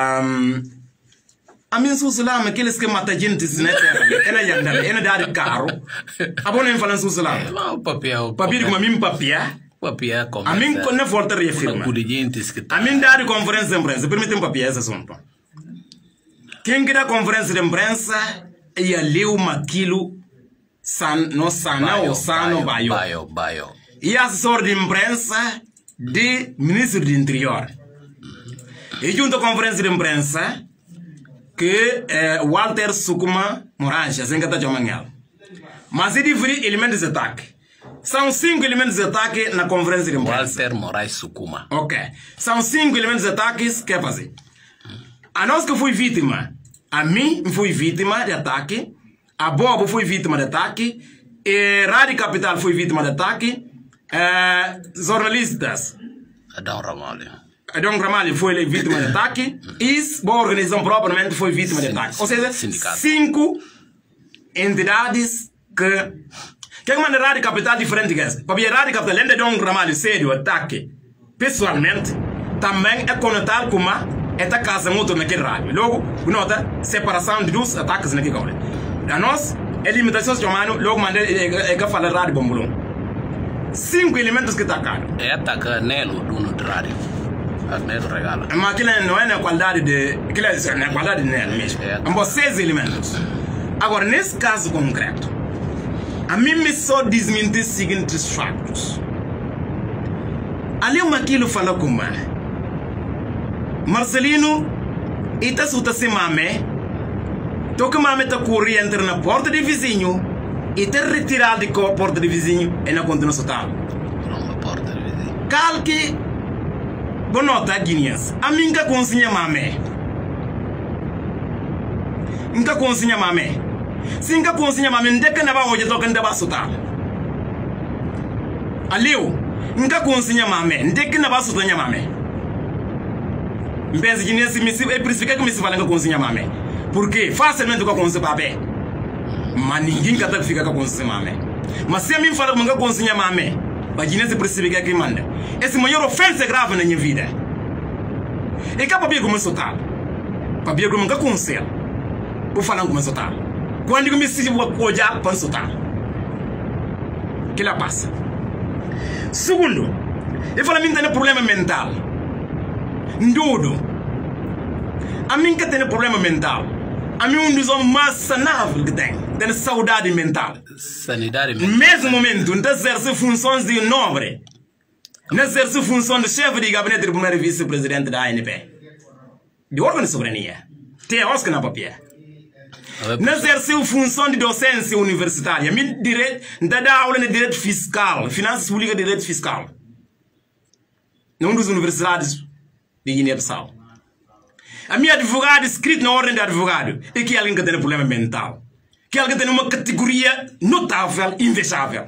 A mim susso lama aqueles que matam gente na terra. Ela já anda, ela dá de carro. A boa nem falando susso lama. Não, papel. Papel como a mim papel. Papel como. A mim não volta a reafirmar. A mim dá de conferência de imprensa. Permite um papel esse assunto. Quem que dá conferência de imprensa e ali uma aquilo san, no sana ou sano baio. Baio, baio. E assessor de imprensa de ministro do interior. E junto à conferência de imprensa que é Walter Sukuma Moraes, assim que está de amanhã. Mas ele difere elementos de ataque. São cinco elementos de ataque na conferência de imprensa. Walter Moraes Sukuma. Ok. São cinco elementos de ataques que é fazer. A nós que fui vítima, a mim fui vítima de ataque, a Bobo foi vítima de ataque, e Rádio Capital foi vítima de ataque, eh, jornalistas. Adão Ramalho. Adão Ramalho foi vítima de ataque, e a organização propriamente foi vítima de ataque. Ou seja, sindicato. Cinco entidades que. Que é uma Rádio Capital diferente que essa. Porque a Rádio Capital, além de Adão Ramalho ser o ataque pessoalmente, também é conotado como uma. Esta casa muito naquele rádio. Logo, nota, separação de dois ataques naquele rádio. A nós, a limitação de humano, logo mandei é que fala rádio bombulão. Cinco elementos que atacaram. É atacar nelo do rádio. Nelo regala. Mas aquilo não é na qualidade de. Aquilo é na qualidade de nelo mesmo. Ambos seis elementos. Agora, nesse caso concreto, a mim me só desmentir os seguintes fatos. Ali uma aquilo fala com mais. Marcelino, ita suta se mame, toca mame ta corri entra na porta de vizinho, e te retirar de porta de vizinho e na continua sotar. Não porta de vizinho. Calque, bonota guineas, a minha consinha mame. nka konsinya mame singa konsinya mame ndeke na ba hoje to kan da ba suta aliu nka konsinya mame ndeke na ba suta nya mame mbenzi jinesi misi e prisfika ko misi fala nka konsinya mame porque facilmente ko konsi babe maningi nka ta fika ko konsi mame mas se min fala nka konsinya mame ba jinesi prisfika ke manda esse maior ofensa grave na minha vida e ka papia como suta papia como nka konsinya por falar como suta quando eu me sinto hoje para suta que la passa segundo eu falo mim tem problema mental ndodo a mim que tem problema mental a mim um dos homens mais sanáveis que tem tem saudade mental sanidade mental mesmo momento não exerce funções de nobre não exerce função de chefe de gabinete do primeiro vice-presidente da A N P de órgão de soberania tem Oscar na papia não exerce função de docência universitária me direito não dá aula de direito fiscal finanças públicas de direito fiscal numa das universidades de Guiné-Bissau a minha advogada escrito na ordem de advogado é que alguém que tem problema mental que alguém tem uma categoria notável, invejável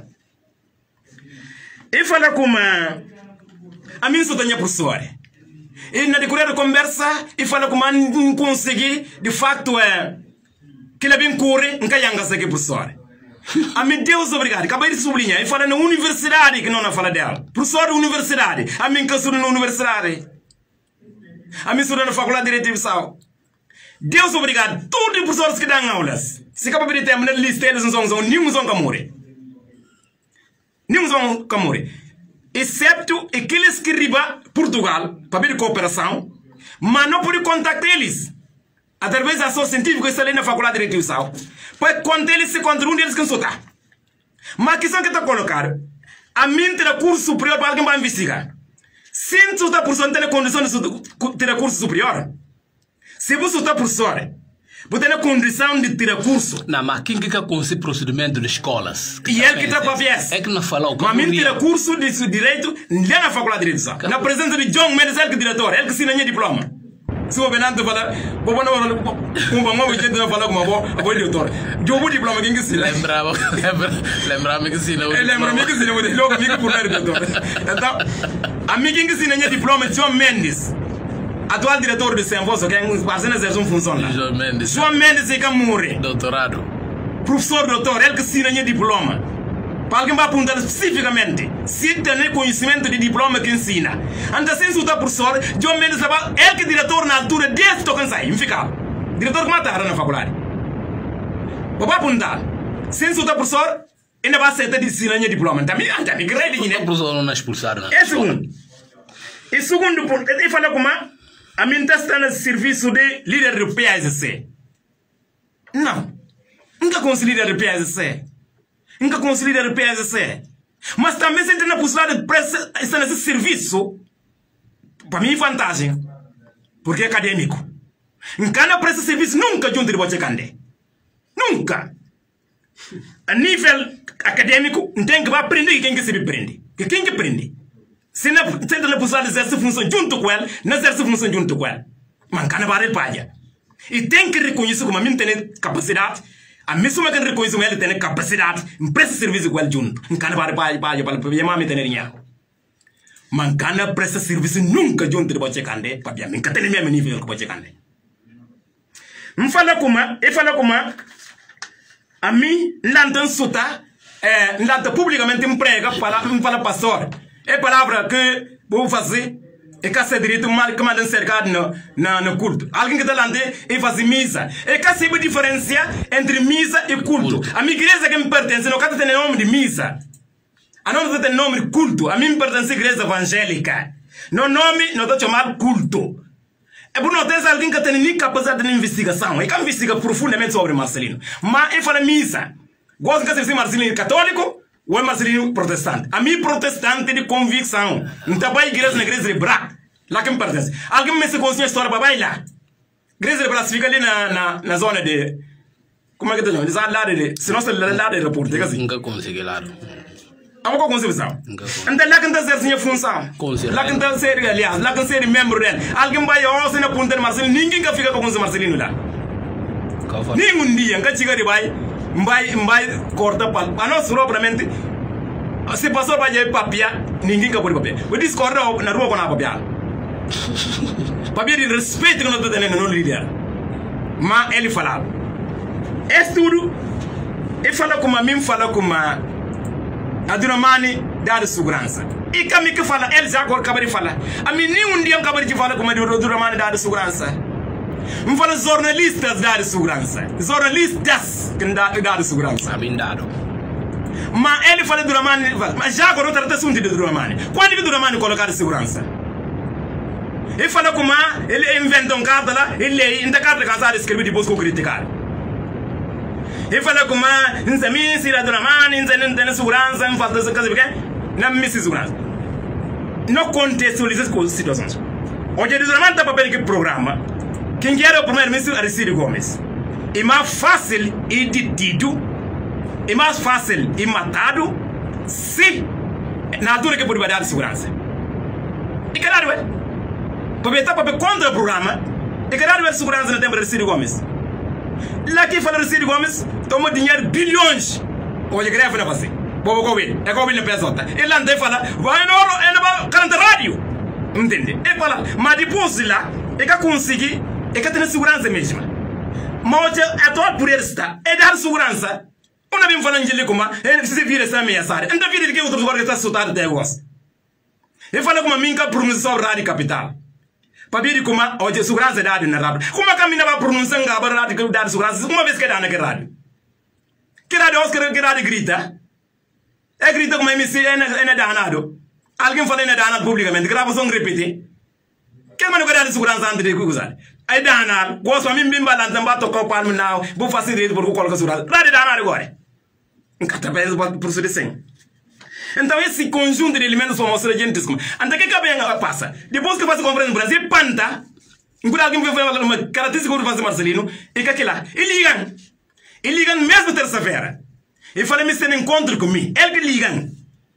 e fala como a mim só tenho professor e na decorrer da conversa e fala como não consegui de facto é que ele bem corre nunca yanga se que professor a mim Deus obrigado acabei de sublinhar e fala na universidade que não na fala dela professor da universidade a mim que sou na universidade a mim sou na faculdade de direito Bissau Deus obrigado todos os professores que dão aulas se acaba de ter na lista eles não são nenhum são camore nenhum são camore excepto aqueles que riba Portugal para ver cooperação mas não pode contactar eles através da ação científica que está ali na faculdade de direito Bissau para contar eles se contra um deles que não está mas a questão que está colocada a mim terá curso superior para alguém para investigar cento e cinquenta por cento tem condição de ter curso superior se você está professor você tem condição de ter curso não mas quem que com esse procedimento de escolas e ele que está para ver é que não falou mas mim ter curso de direito lá na faculdade de direito na presença de John Mendes ele que diretor ele que assina minha diploma se o Benante fala bobo não fala com uma mão e gente não fala com uma boa boa diretor eu vou diploma quem que se lembrava lembrava que se não lembrava que se não logo amigo por diretor então a mim quem que se minha diploma John Mendes atual diretor de Semvoso que é um parceiro exerce uma função lá John Mendes John Mendes é que morre doutorado professor doutor ele que assina minha diploma para alguém vai apontar especificamente se tem conhecimento de diploma que ensina então sem soltar professor John Mendes ele que é diretor na altura desse tocan sai fica diretor que mata na faculdade vai apontar sem soltar professor ainda vai aceitar de ensinar minha diploma também também grande né professor não é expulsado não é segundo e segundo ponto ele fala como a mim está no serviço de líder do P S C não nunca consegui líder do P S C nunca consegui líder do P S C mas também se tem a possibilidade de pressa está nesse serviço para mim vantagem porque é acadêmico nunca na pressa serviço nunca junto de você cande nunca a nível acadêmico não tem que aprender quem que se aprende que quem que aprende se não tem a possibilidade de exercer função junto com ele não exerce função junto com ele mas não vai reparar e tem que reconhecer como a mim tem capacidade a mesma que reconhecer ele tem capacidade em prestar serviço com ele junto não vai reparar para para para mim tem ninguém mas não presta serviço nunca junto de você cande para mim que tem mesmo nível que você cande me fala como e fala como a mim landan suta eh lanta publicamente emprega para para pastor é palavra que vou fazer é que essa direito mal que mandam cercado no na no culto alguém que está lá e faz missa é que sabe diferença entre missa e culto a minha igreja que me pertence não tem nome de missa a não tem nome de culto a mim me pertence à igreja evangélica no nome não está chamado culto é por não ter alguém que tem nem capacidade de investigação é que investiga profundamente sobre Marcelino mas ele fala missa gosta de ser Marcelino católico ou é Marcelino protestante a mim protestante de convicção não está para igreja na igreja de Bra lá que me pertence alguém me se conhece a história para bailar igreja de Bra fica ali na na na zona de como é que está chamando lá de se não se lá de aeroporto assim nunca consegui lá Amo com concepção. Então lá que está ser minha função. Lá que está ser aliás, lá que ser membro dele. Alguém vai ao se na ponta de Marcelino, ninguém que fica com o Marcelino lá. Ni un dia nga chiga ribai mbai mbai corta pal. Anos propriamente se passou ba je papia ninguém ka pode papia. O discorda na rua com na papia. Papia de respeito que não tô tendo no líder. Ma ele fala. Estudo e fala como a mim fala como a Abdurrahmane da segurança. E kami que fala ele já agora acaba de falar. A mim nenhum dia acaba de falar como a Abdurrahmane da segurança. Me fala jornalistas da segurança. Jornalistas que dá da segurança. Abindado. Mas ele fala Abdurrahmane, mas já agora outra assunto de Abdurrahmane. Quando que Abdurrahmane colocar segurança? Ele fala como ele inventa um carta lá, ele ainda carta casada escreve depois com criticar. Ele fala como nse mim se Abdurrahmane, nse não tem segurança, não falta essa coisa porque não me segurança. Não contextualiza com situações. Hoje Abdurrahmane tá papel que programa. Quem era o primeiro-ministro Aristide Gomes. É mais fácil ir detido, é mais fácil ir matado se na altura que pode dar segurança. E que nada é? Porque está para contra o programa, e que nada é segurança no tempo de Aristide Gomes. Lá que fala Aristide Gomes, toma dinheiro bilhões. Hoje que deve fazer. Bobo Covid, é Covid na pessoa. Ele anda e fala, vai no ele vai cantar rádio. Entende? E fala, mas depois de lá, é que conseguir e que tem segurança mesmo. Mas a tua por está é dar segurança. Uma vez falando de como ele se vira essa ameaçada. Então vira que outros agora está soltado até agora. Ele fala como a minha pronunciação rádio capital. Para vir como hoje segurança dado na rádio. Como a caminha vai pronunciando a rádio que dá segurança uma vez que dá na rádio. Que rádio Oscar que rádio grita. É grita como a M C é na danado. Alguém fala na danado publicamente. Gravação repetir. Que mano que dá segurança antes de usar. Aí danado. Gosto a mim bem balanta bato com o palmo não. Vou fazer direito porque coloca segurança. Rádio danado agora. Nunca pensa por isso assim. Então esse conjunto de elementos vão mostrar gente como. Então que cabem passa. Depois que faz a conferência no Brasil, panta. Por alguém que vai falar uma característica do fazer Marcelino e que aquilo lá. Ele ligam. Ele ligam mesmo terça-feira. E fala me tem encontro comigo. Ele que ligam.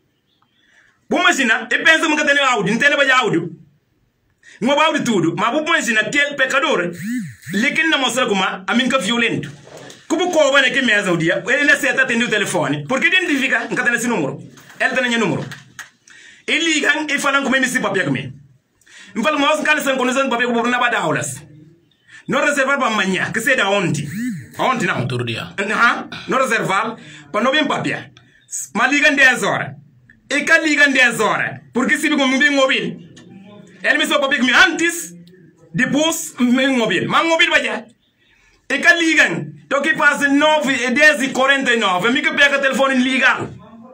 Vou imaginar. E pensa que tem áudio. Não tem nem áudio. Não vai áudio tudo. Mas vou imaginar que ele pecador. Ele não mostra como a mim que é violento. Como cobra né que mesa o dia. Ele aceita atender o telefone. Porque identifica. Não tem esse número. Ele tem esse número. Ele liga e fala com esse papel comigo. Me fala, mas os não conhecem papel por não dar aulas. Não reservar para amanhã, que seja ontem. Ontem não. Outro dia. Não reservar para não vir papel. Mas ligam dez horas. E que ligam dez horas. Porque se me bem móvel. Ele me só papel comigo antes, depois me móvel. Mas móvel vai já. E que ligam. Então que passa nove, dez e quarenta e nove. Me que pega o telefone legal.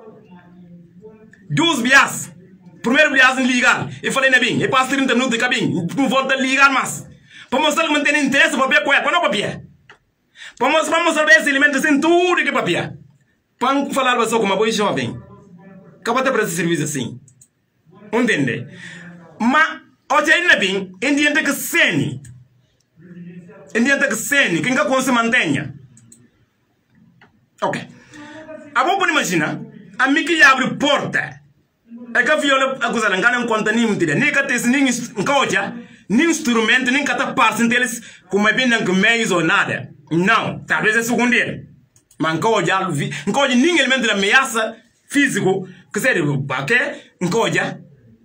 Duas bias. Primeiro bias legal. Eu falei na bem. E passa trinta minutos de cabine. Por volta legal mais. Para mostrar que não tem interesse para papel com ela. Para não papel. Para mostrar esse elemento sem tudo que papel. Para falar para só como uma boa jovem. Acaba de prestar serviço assim. Entende? Mas, hoje ainda bem, indiante que sene. Indiante que sene. Quem que se mantenha. Ok. Agora pode imaginar. A mim que abre porta. É que a viola acusa não ganha um conta nem mentira. Nem que tem nem coisa, nem instrumento, nem que tá parte deles como é bem não que meios ou nada. Não, talvez é segundo ele. Mas coisa, coisa nem elemento de ameaça físico que seja ok, coisa.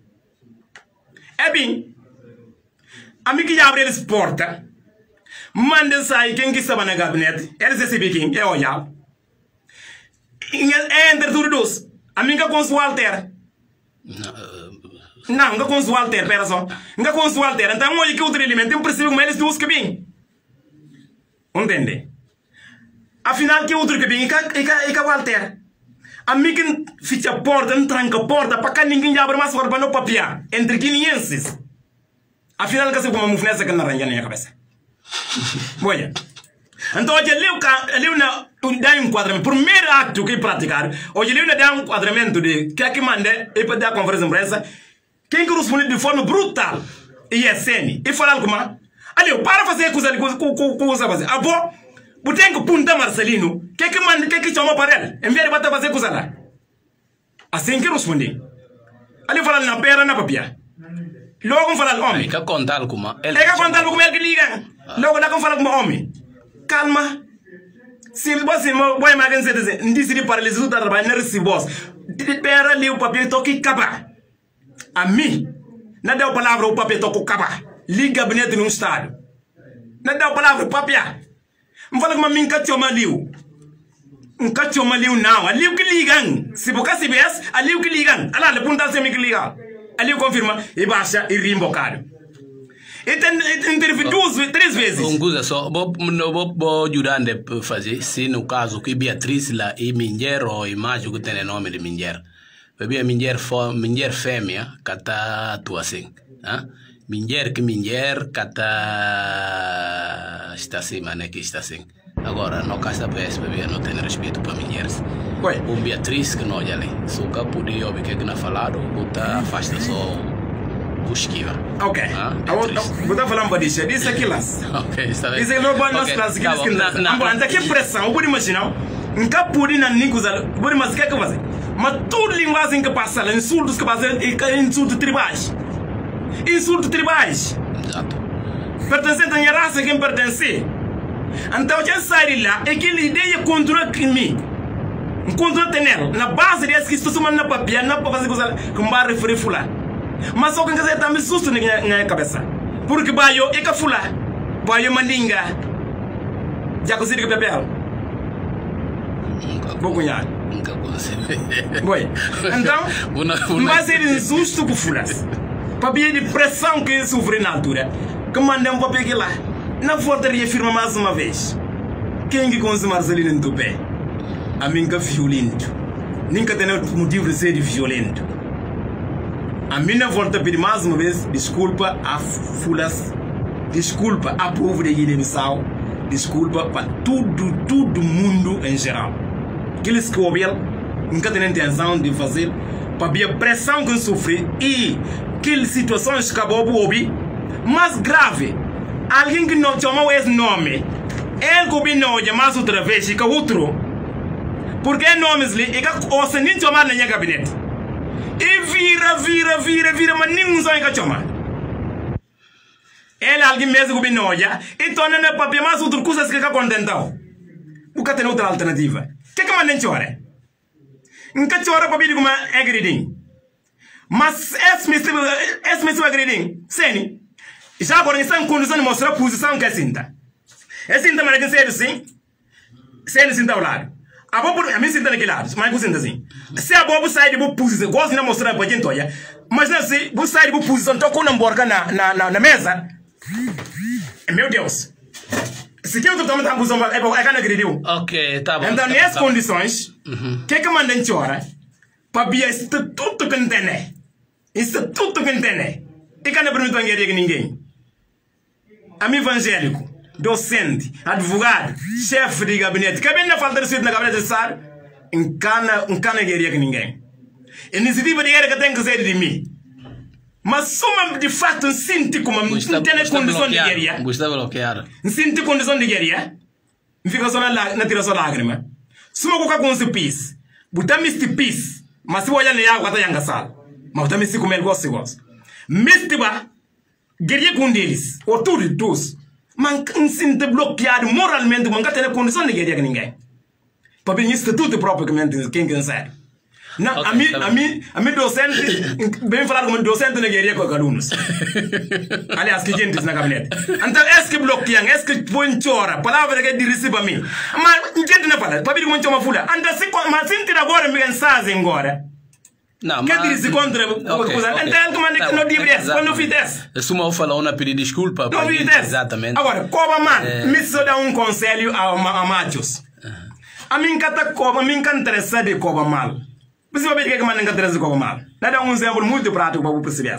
É bem. A mim que abre eles porta. Manda sair quem que estava na gabinete. Eles recebem quem é olhar. É entre tudo dois. A mim que com o Walter. Não, não com o Walter, pera só. Não com o Walter. Então, olha que outro elemento. Eu percebo como eles dois que bem. Entende? Afinal, que outro que bem? E que Walter. A mim que ficha a porta, não tranca a porta, para cá ninguém abre mais para não papiar. Entre guineenses. Afinal, que se como uma mufnessa que não arranja na minha cabeça. Olha. Então, hoje ele na dá um enquadramento. Primeiro ato que praticar, hoje ele dá um enquadramento de que é que manda e para dar conferência de imprensa, quem que responde de forma brutal e é cene e falar como ali para fazer coisa com com coisa fazer. Ah bom, você tem que punta Marcelino, que é que manda que é que chama para ele, em vez de bater fazer coisa lá. Assim que responde. Ali fala na pera na papia. Logo fala homem. É que contar como ele. É que contar como ele que liga. Logo dá com falar como homem. calma. Se você não vai mais dizer, não diz para eles o trabalho não recebe boss. Pera ali o papel toque capa. A mim, não dá a palavra o papel toque capa. Liga gabinete num estado. Não dá a palavra o papel. Não fala que a mim que uma liu. Um que uma liu não. A liu que ligam. Se você C B S, a liu que ligam. Alá, le punta se me que liga. A liu confirma e baixa e rimbocado. E tem interviu duas, três vezes. Um coisa só, vou vou ajudar a fazer, se no caso que Beatriz lá e Minher ou imagem que tem o nome de Minher. Bebia Minher Minher fêmea, cata tua assim, ah? Minher que Minher cata está assim, mas que está assim. Agora, no caso da P S, bebia não tem respeito para Minheres. Um Beatriz que não olha ali, só que podia ouvir que não falado, botar afasta só. Busquiva. Ok. Ah, vou estar falando para isso. Isso aqui lá. Ok, está bem. Isso é normal nas classes que eles querem. Anda que pressão. Eu vou imaginar. Nunca pude na ninguém. Vou imaginar o que é que fazer. Mas tudo linguagem que passa lá, insultos que passa, insultos tribais. Insultos tribais. Exato. Pertencente à minha raça, quem pertence. Então já sai lá. É que a ideia contra mim. Contra tenel. Na base desse que estou somando na papel, não para fazer coisa que me vai referir fular. Mas só que você está me susto na minha cabeça. Porque baio é que fula. Baio mandinga. Já consegui que papel? Vou cunhar. Nunca consegui. Boi. Então, vai ser injusto com fulas. Papel de pressão que sofre na altura. Que mandam um papel aqui lá. Na volta reafirma mais uma vez. Quem que consome Marcelino em tupé? A mim que é violento. Nunca tem motivo de ser violento. A minha volta a pedir mais uma vez desculpa a fulas, desculpa a povo de Guiné-Bissau, desculpa para tudo, todo mundo em geral. Aqueles que ouvem, nunca têm intenção de fazer, para ver a pressão que sofre e aquelas situações que acabou de ouvir, mais grave, alguém que não chamou esse nome, ele que não olha mais outra vez e que outro, porque é nomes ali, e que o nem chamar na minha gabinete. E vira, vira, vira, vira, mas nenhum sonho que chama. Ele alguém mesmo que não olha, e torna na papel mais outra coisa que fica contentão. Porque tem outra alternativa. O que é que mandem chora? Nunca chora para pedir como é agredinho. Mas esse mesmo agredinho, seni, já agora está em condição de mostrar a posição que é cinta. É cinta, mas é que sério sim, seni cinta ao lado. A bobo a mim sinta naquele lado, mas eu sinto assim. Se a bobo sai de boa posição, gosto de mostrar para gente olha, mas não sei, você sai de boa posição, toca uma borga na na na, na mesa. Meu Deus. Se quer eu tomar uma posição, é é que não agrediu. Ok, tá bom. Então tá, nessas tá condições, uhum. que que mandam chora? Para via estatuto que não tem. Estatuto que não tem. E que não permite banheiro que ninguém. A mim evangélico. Docente, advogado, chefe de gabinete, que bem na falta de respeito na gabinete de Sar, encana, encana guerreiro que ninguém. Iniciativa de guerra que tem que ser de mim. Mas soma de fato sinto como não tem condição de guerra. Gustavo bloqueado. Sinto condição de guerra. Me fica só na, na tira só lágrima. Suma com com esse pis. Buta misti pis. Mas se olha na água tá yanga sal. Mas buta misti como ele gosta gosta. Misti ba guerreiro com deles. Ou tudo todos. Man sinto bloqueado moralmente, man não tem condição de guerrear com ninguém. Para bem estatuto próprio que quem quer saber. Não, okay, a mim, a mim, a mim docente, bem falar como docente na guerrear com alunos. Aliás, que gente na gabinete. Então, é que bloqueiam, é que põe chora, palavra que dirige para mim. Mas gente não fala, para bem como chama fula. Então, se mas sinto agora mensagem agora. Não, que mas... diz contra okay, okay. Então, como é que não diz quando eu fiz isso? Se eu falar uma pedir desculpa, não fiz isso. Exatamente. Agora, como man, é... me só dá um conselho a, a, a machos. Uh -huh. A mim cata como, a mim can interessar de como mal. Você vai ver que man não interessa de como mal. Dá um exemplo muito prático para você perceber.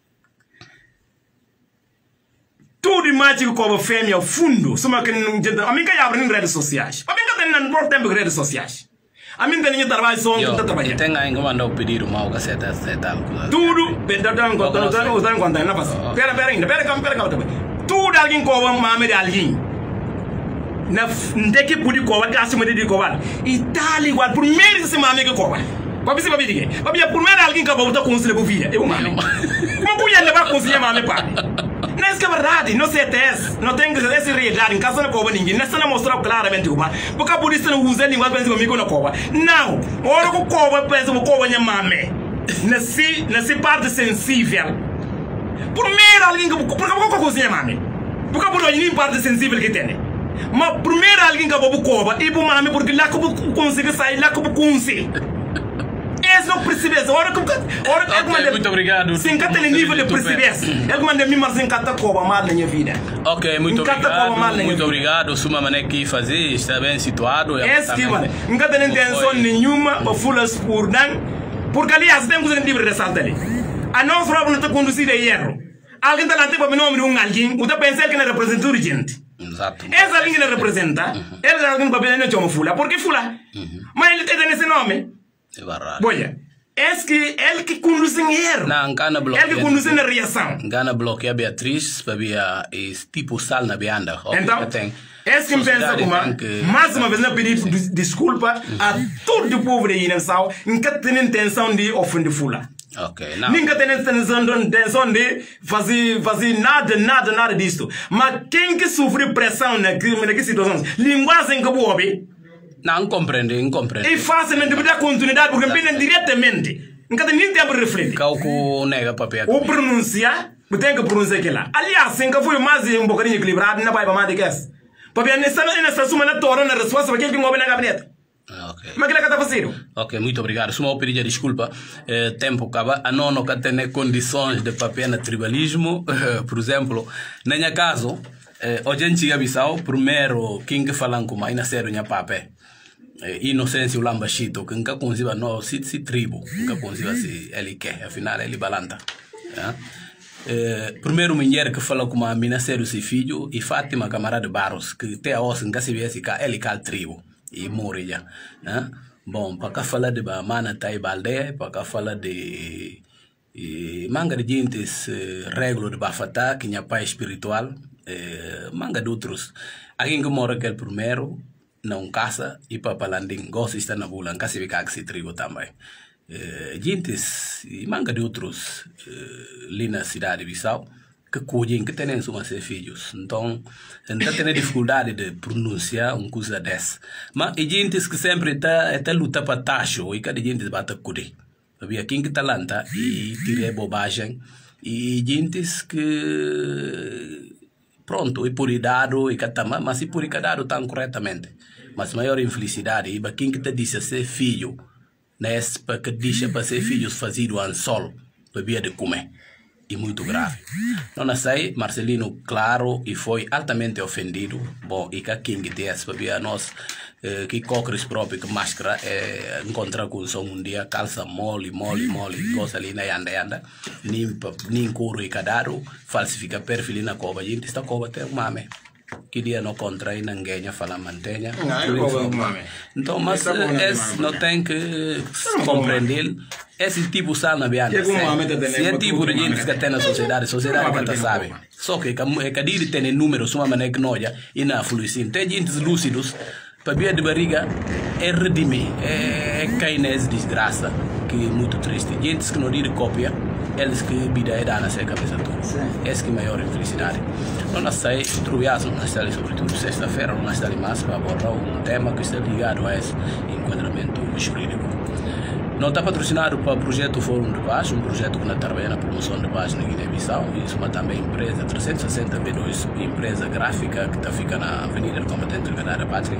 Tudo mágico como fêmea ao fundo, só que não, a mim que abre em redes sociais. A mim que tem não tempo redes sociais. A mim tem trabalho só que trabalhar. Tem ainda mandar o pedido mal que seta seta. Tudo, perdão, não não não contar não faz. Pera, pera ainda, pera, pera, pera também. Tudo alguém com uma mãe de alguém. Na ndeke pudi ko wadi asuma de ko wal. Itali igual primeiro se mame que ko wal. Papi se papi diga. Papi a primeiro alguém que volta com se le bovia. Eu mame. Como puya levar cozinha mame pá. Não é isso que é verdade, não sei até não tem essa realidade, em casa não cobra ninguém, não está mostrando claramente o bar, porque a polícia não usa a língua para comigo não cobra. Não, ora que cobra pensa que cobra minha mame, nesse nesse parte sensível. Primeiro alguém que porque que cozinha mame, porque por hoje nem parte sensível que tem. Mas primeiro alguém que cobra cobra e por mame porque lá que consegue sair lá que consegue. Esse não percebesse. Ora que ora que okay, muito obrigado. Sem que tem nível de percebesse. Ele manda me mais em cada coba mal na minha vida. Ok, muito obrigado. Muito obrigado. Suma mané que fazer está bem situado. Esse que mano, nunca tem intenção nenhuma para fulas por dan, porque aliás tem coisa livre de salta ali. A nós próprio não está conduzido a erro. Alguém está lá tipo para nome de um alguém, o tá pensar que não representa urgente. Exato. Esse alguém que não representa, ele é alguém para bem não chama fula, porque fula. Mas ele tem esse nome. É verdade. Olha, é que ele que conduz em erro. Não, Gana bloqueia. Ele que conduz na reação. Gana bloqueia a Beatriz para ver esse tipo sal na beanda. Então, é que me pensa como, que... mais uma vez, eu pedi desculpa a todo o povo de Inensal, nunca tem intenção de ofender fula. Ok, não. Nunca tem intenção de fazer, fazer nada, nada, nada disso. Mas quem que sofre pressão naquela situação, linguagem que eu vou não compreende, não compreende. E facilmente dar continuidade porque vem diretamente. Nunca tem nem tempo de refletir. Calco nega papel. O pronunciar, tem que pronunciar aquilo lá. Aliás, se nunca foi mais um bocadinho equilibrado, não vai para mais de que esse. Porque nessa nessa suma na torre na resposta para aquele que não na gabinete. Ok. Mas que é que está fazendo? Ok, muito obrigado. Suma pedir desculpa. Eh, tempo acaba. A não que tem condições de papel na tribalismo. Por exemplo, na minha caso, eh, hoje em dia Bissau, primeiro quem que falam com mais na sério minha papel. Inocência o lambachito que nunca consiga não se se tribo nunca consiga se ele quer afinal ele balanta yeah? eh, primeiro mulher que fala com a mina sério se filho e Fátima camarada Barros que até a osso nunca se vê se cá ele cal tribo e morre já yeah? Bom para cá falar de mana tai balde para cá falar de e, manga de gentes eh, reglo de bafata que minha pai espiritual eh, manga de outros alguém que mora aquele primeiro não caça e para landing gosta está na bula nunca se vê que se trigo também uh, gentes e manga de outros uh, ali na cidade de Bissau que cuidem que têm suma seus filhos então não tem dificuldade de pronunciar um coisa dessa mas e gentes que sempre está está luta para tacho e cada gente bate cuide havia quem que talanta e tira bobagem e gentes que pronto e por idado e catama mas se por idado tão corretamente mas maior infelicidade e quem que te disse ser filho nesse para que diz para ser filhos fazido an sol bebia de comer e muito grave não sei Marcelino claro e foi altamente ofendido bom e que quem que desse bebia nós eh, que cocres próprio que máscara eh, encontrar com som um dia calça mole mole mole coisa ali na anda anda nem nem couro e cadaro falsifica perfil na cova gente está cova ter mame que dia não contrai ninguém fala mantenha então mas esse não tem que compreender esse tipo sal na bianda se é tipo de gente que tem na sociedade sociedade que sabe só que é que dire tem números uma maneira que noia e na fluição tem gente lúcidos para via de barriga é redimir é cainés desgraça que é muito triste gente que não dire cópia eles que vida é dar na sua cabeça tudo esse que maior infelicidade não sei truiasmo na cidade sobretudo sexta-feira não está mais para abordar um tema que está ligado a esse enquadramento jurídico não está patrocinado para o projeto Fórum de Paz um projeto que trabalha na promoção de paz na Guiné-Bissau isso mas também empresa trezentos e sessenta B dois empresa gráfica que está fica na Avenida do Combatente da Pátria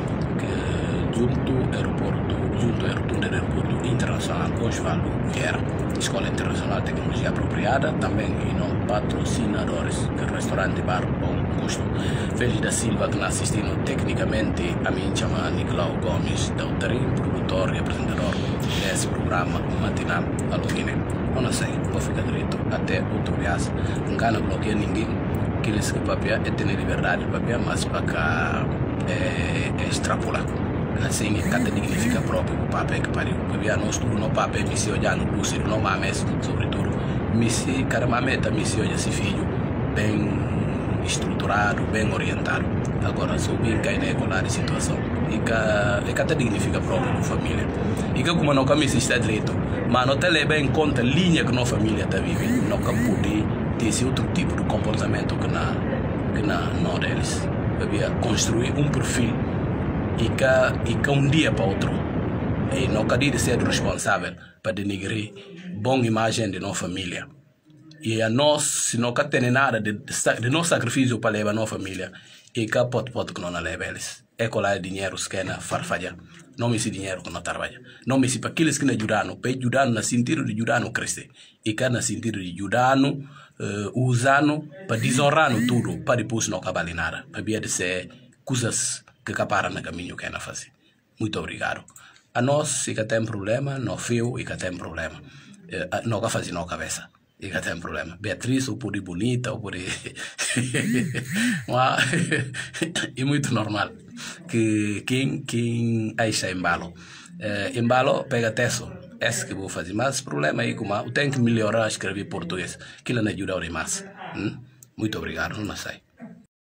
que junto ao aeroporto junto ao aeroporto internacional Osvaldo Vieira Escola Internacional de Tecnologia Apropriada, também e não patrocinadores do restaurante Bar Bom Gosto. Félix da Silva, que nos assistindo tecnicamente, a mim chama Nicolau Gomes, doutorim, produtor e apresentador desse programa matinal a Guiné. Não sei, vou ficar direito até outro dia. Não quero bloquear ninguém, que eles que papel é ter liberdade, papel, mas para cá é, é extrapolar. Assim, é cada dignifica próprio o papel que pariu. Porque nós tudo no papel, me se olhar no lúcido, no mames, sobretudo. Me se, caramba, meta, me se olha esse filho bem estruturado, bem orientado. Agora, sou bem cair na igualdade de situação. e que e que te dignifica próprio a família. E que como não caminha está direito, mas não te leva em conta a linha que nossa família está vivendo, não que poder ter esse outro tipo de comportamento que na que na não deles. Havia construir um perfil e que e que um dia para outro e não quer ser responsável para denigrir boa imagem de nossa família. E a nós, se não quer ter nada de, de nosso sacrifício para levar a nossa família, e que pode pode que não leva eles. É colar dinheiro que na farfalha. Não me se dinheiro que não trabalha. Não me se para aqueles que não ajudam, para ajudar no sentido de ajudar no crescer. E que no sentido de ajudar no uh, usando para desonrar tudo, para depois não acabar em nada. Para ver de ser coisas que acabaram no caminho que é na fazer. Muito obrigado. A nós, se que tem problema, não fio e que tem problema. Uh, não que fazer na cabeça. E que tem problema. Beatriz, ou por ir bonita, ou por ir... é muito normal que quem, quem acha embalo. Uh, embalo, pega texto. Esse que vou fazer. Mas o problema é que eu tenho que melhorar a escrever português. Que ele não ajuda mais. Hum? Muito obrigado. Não sei.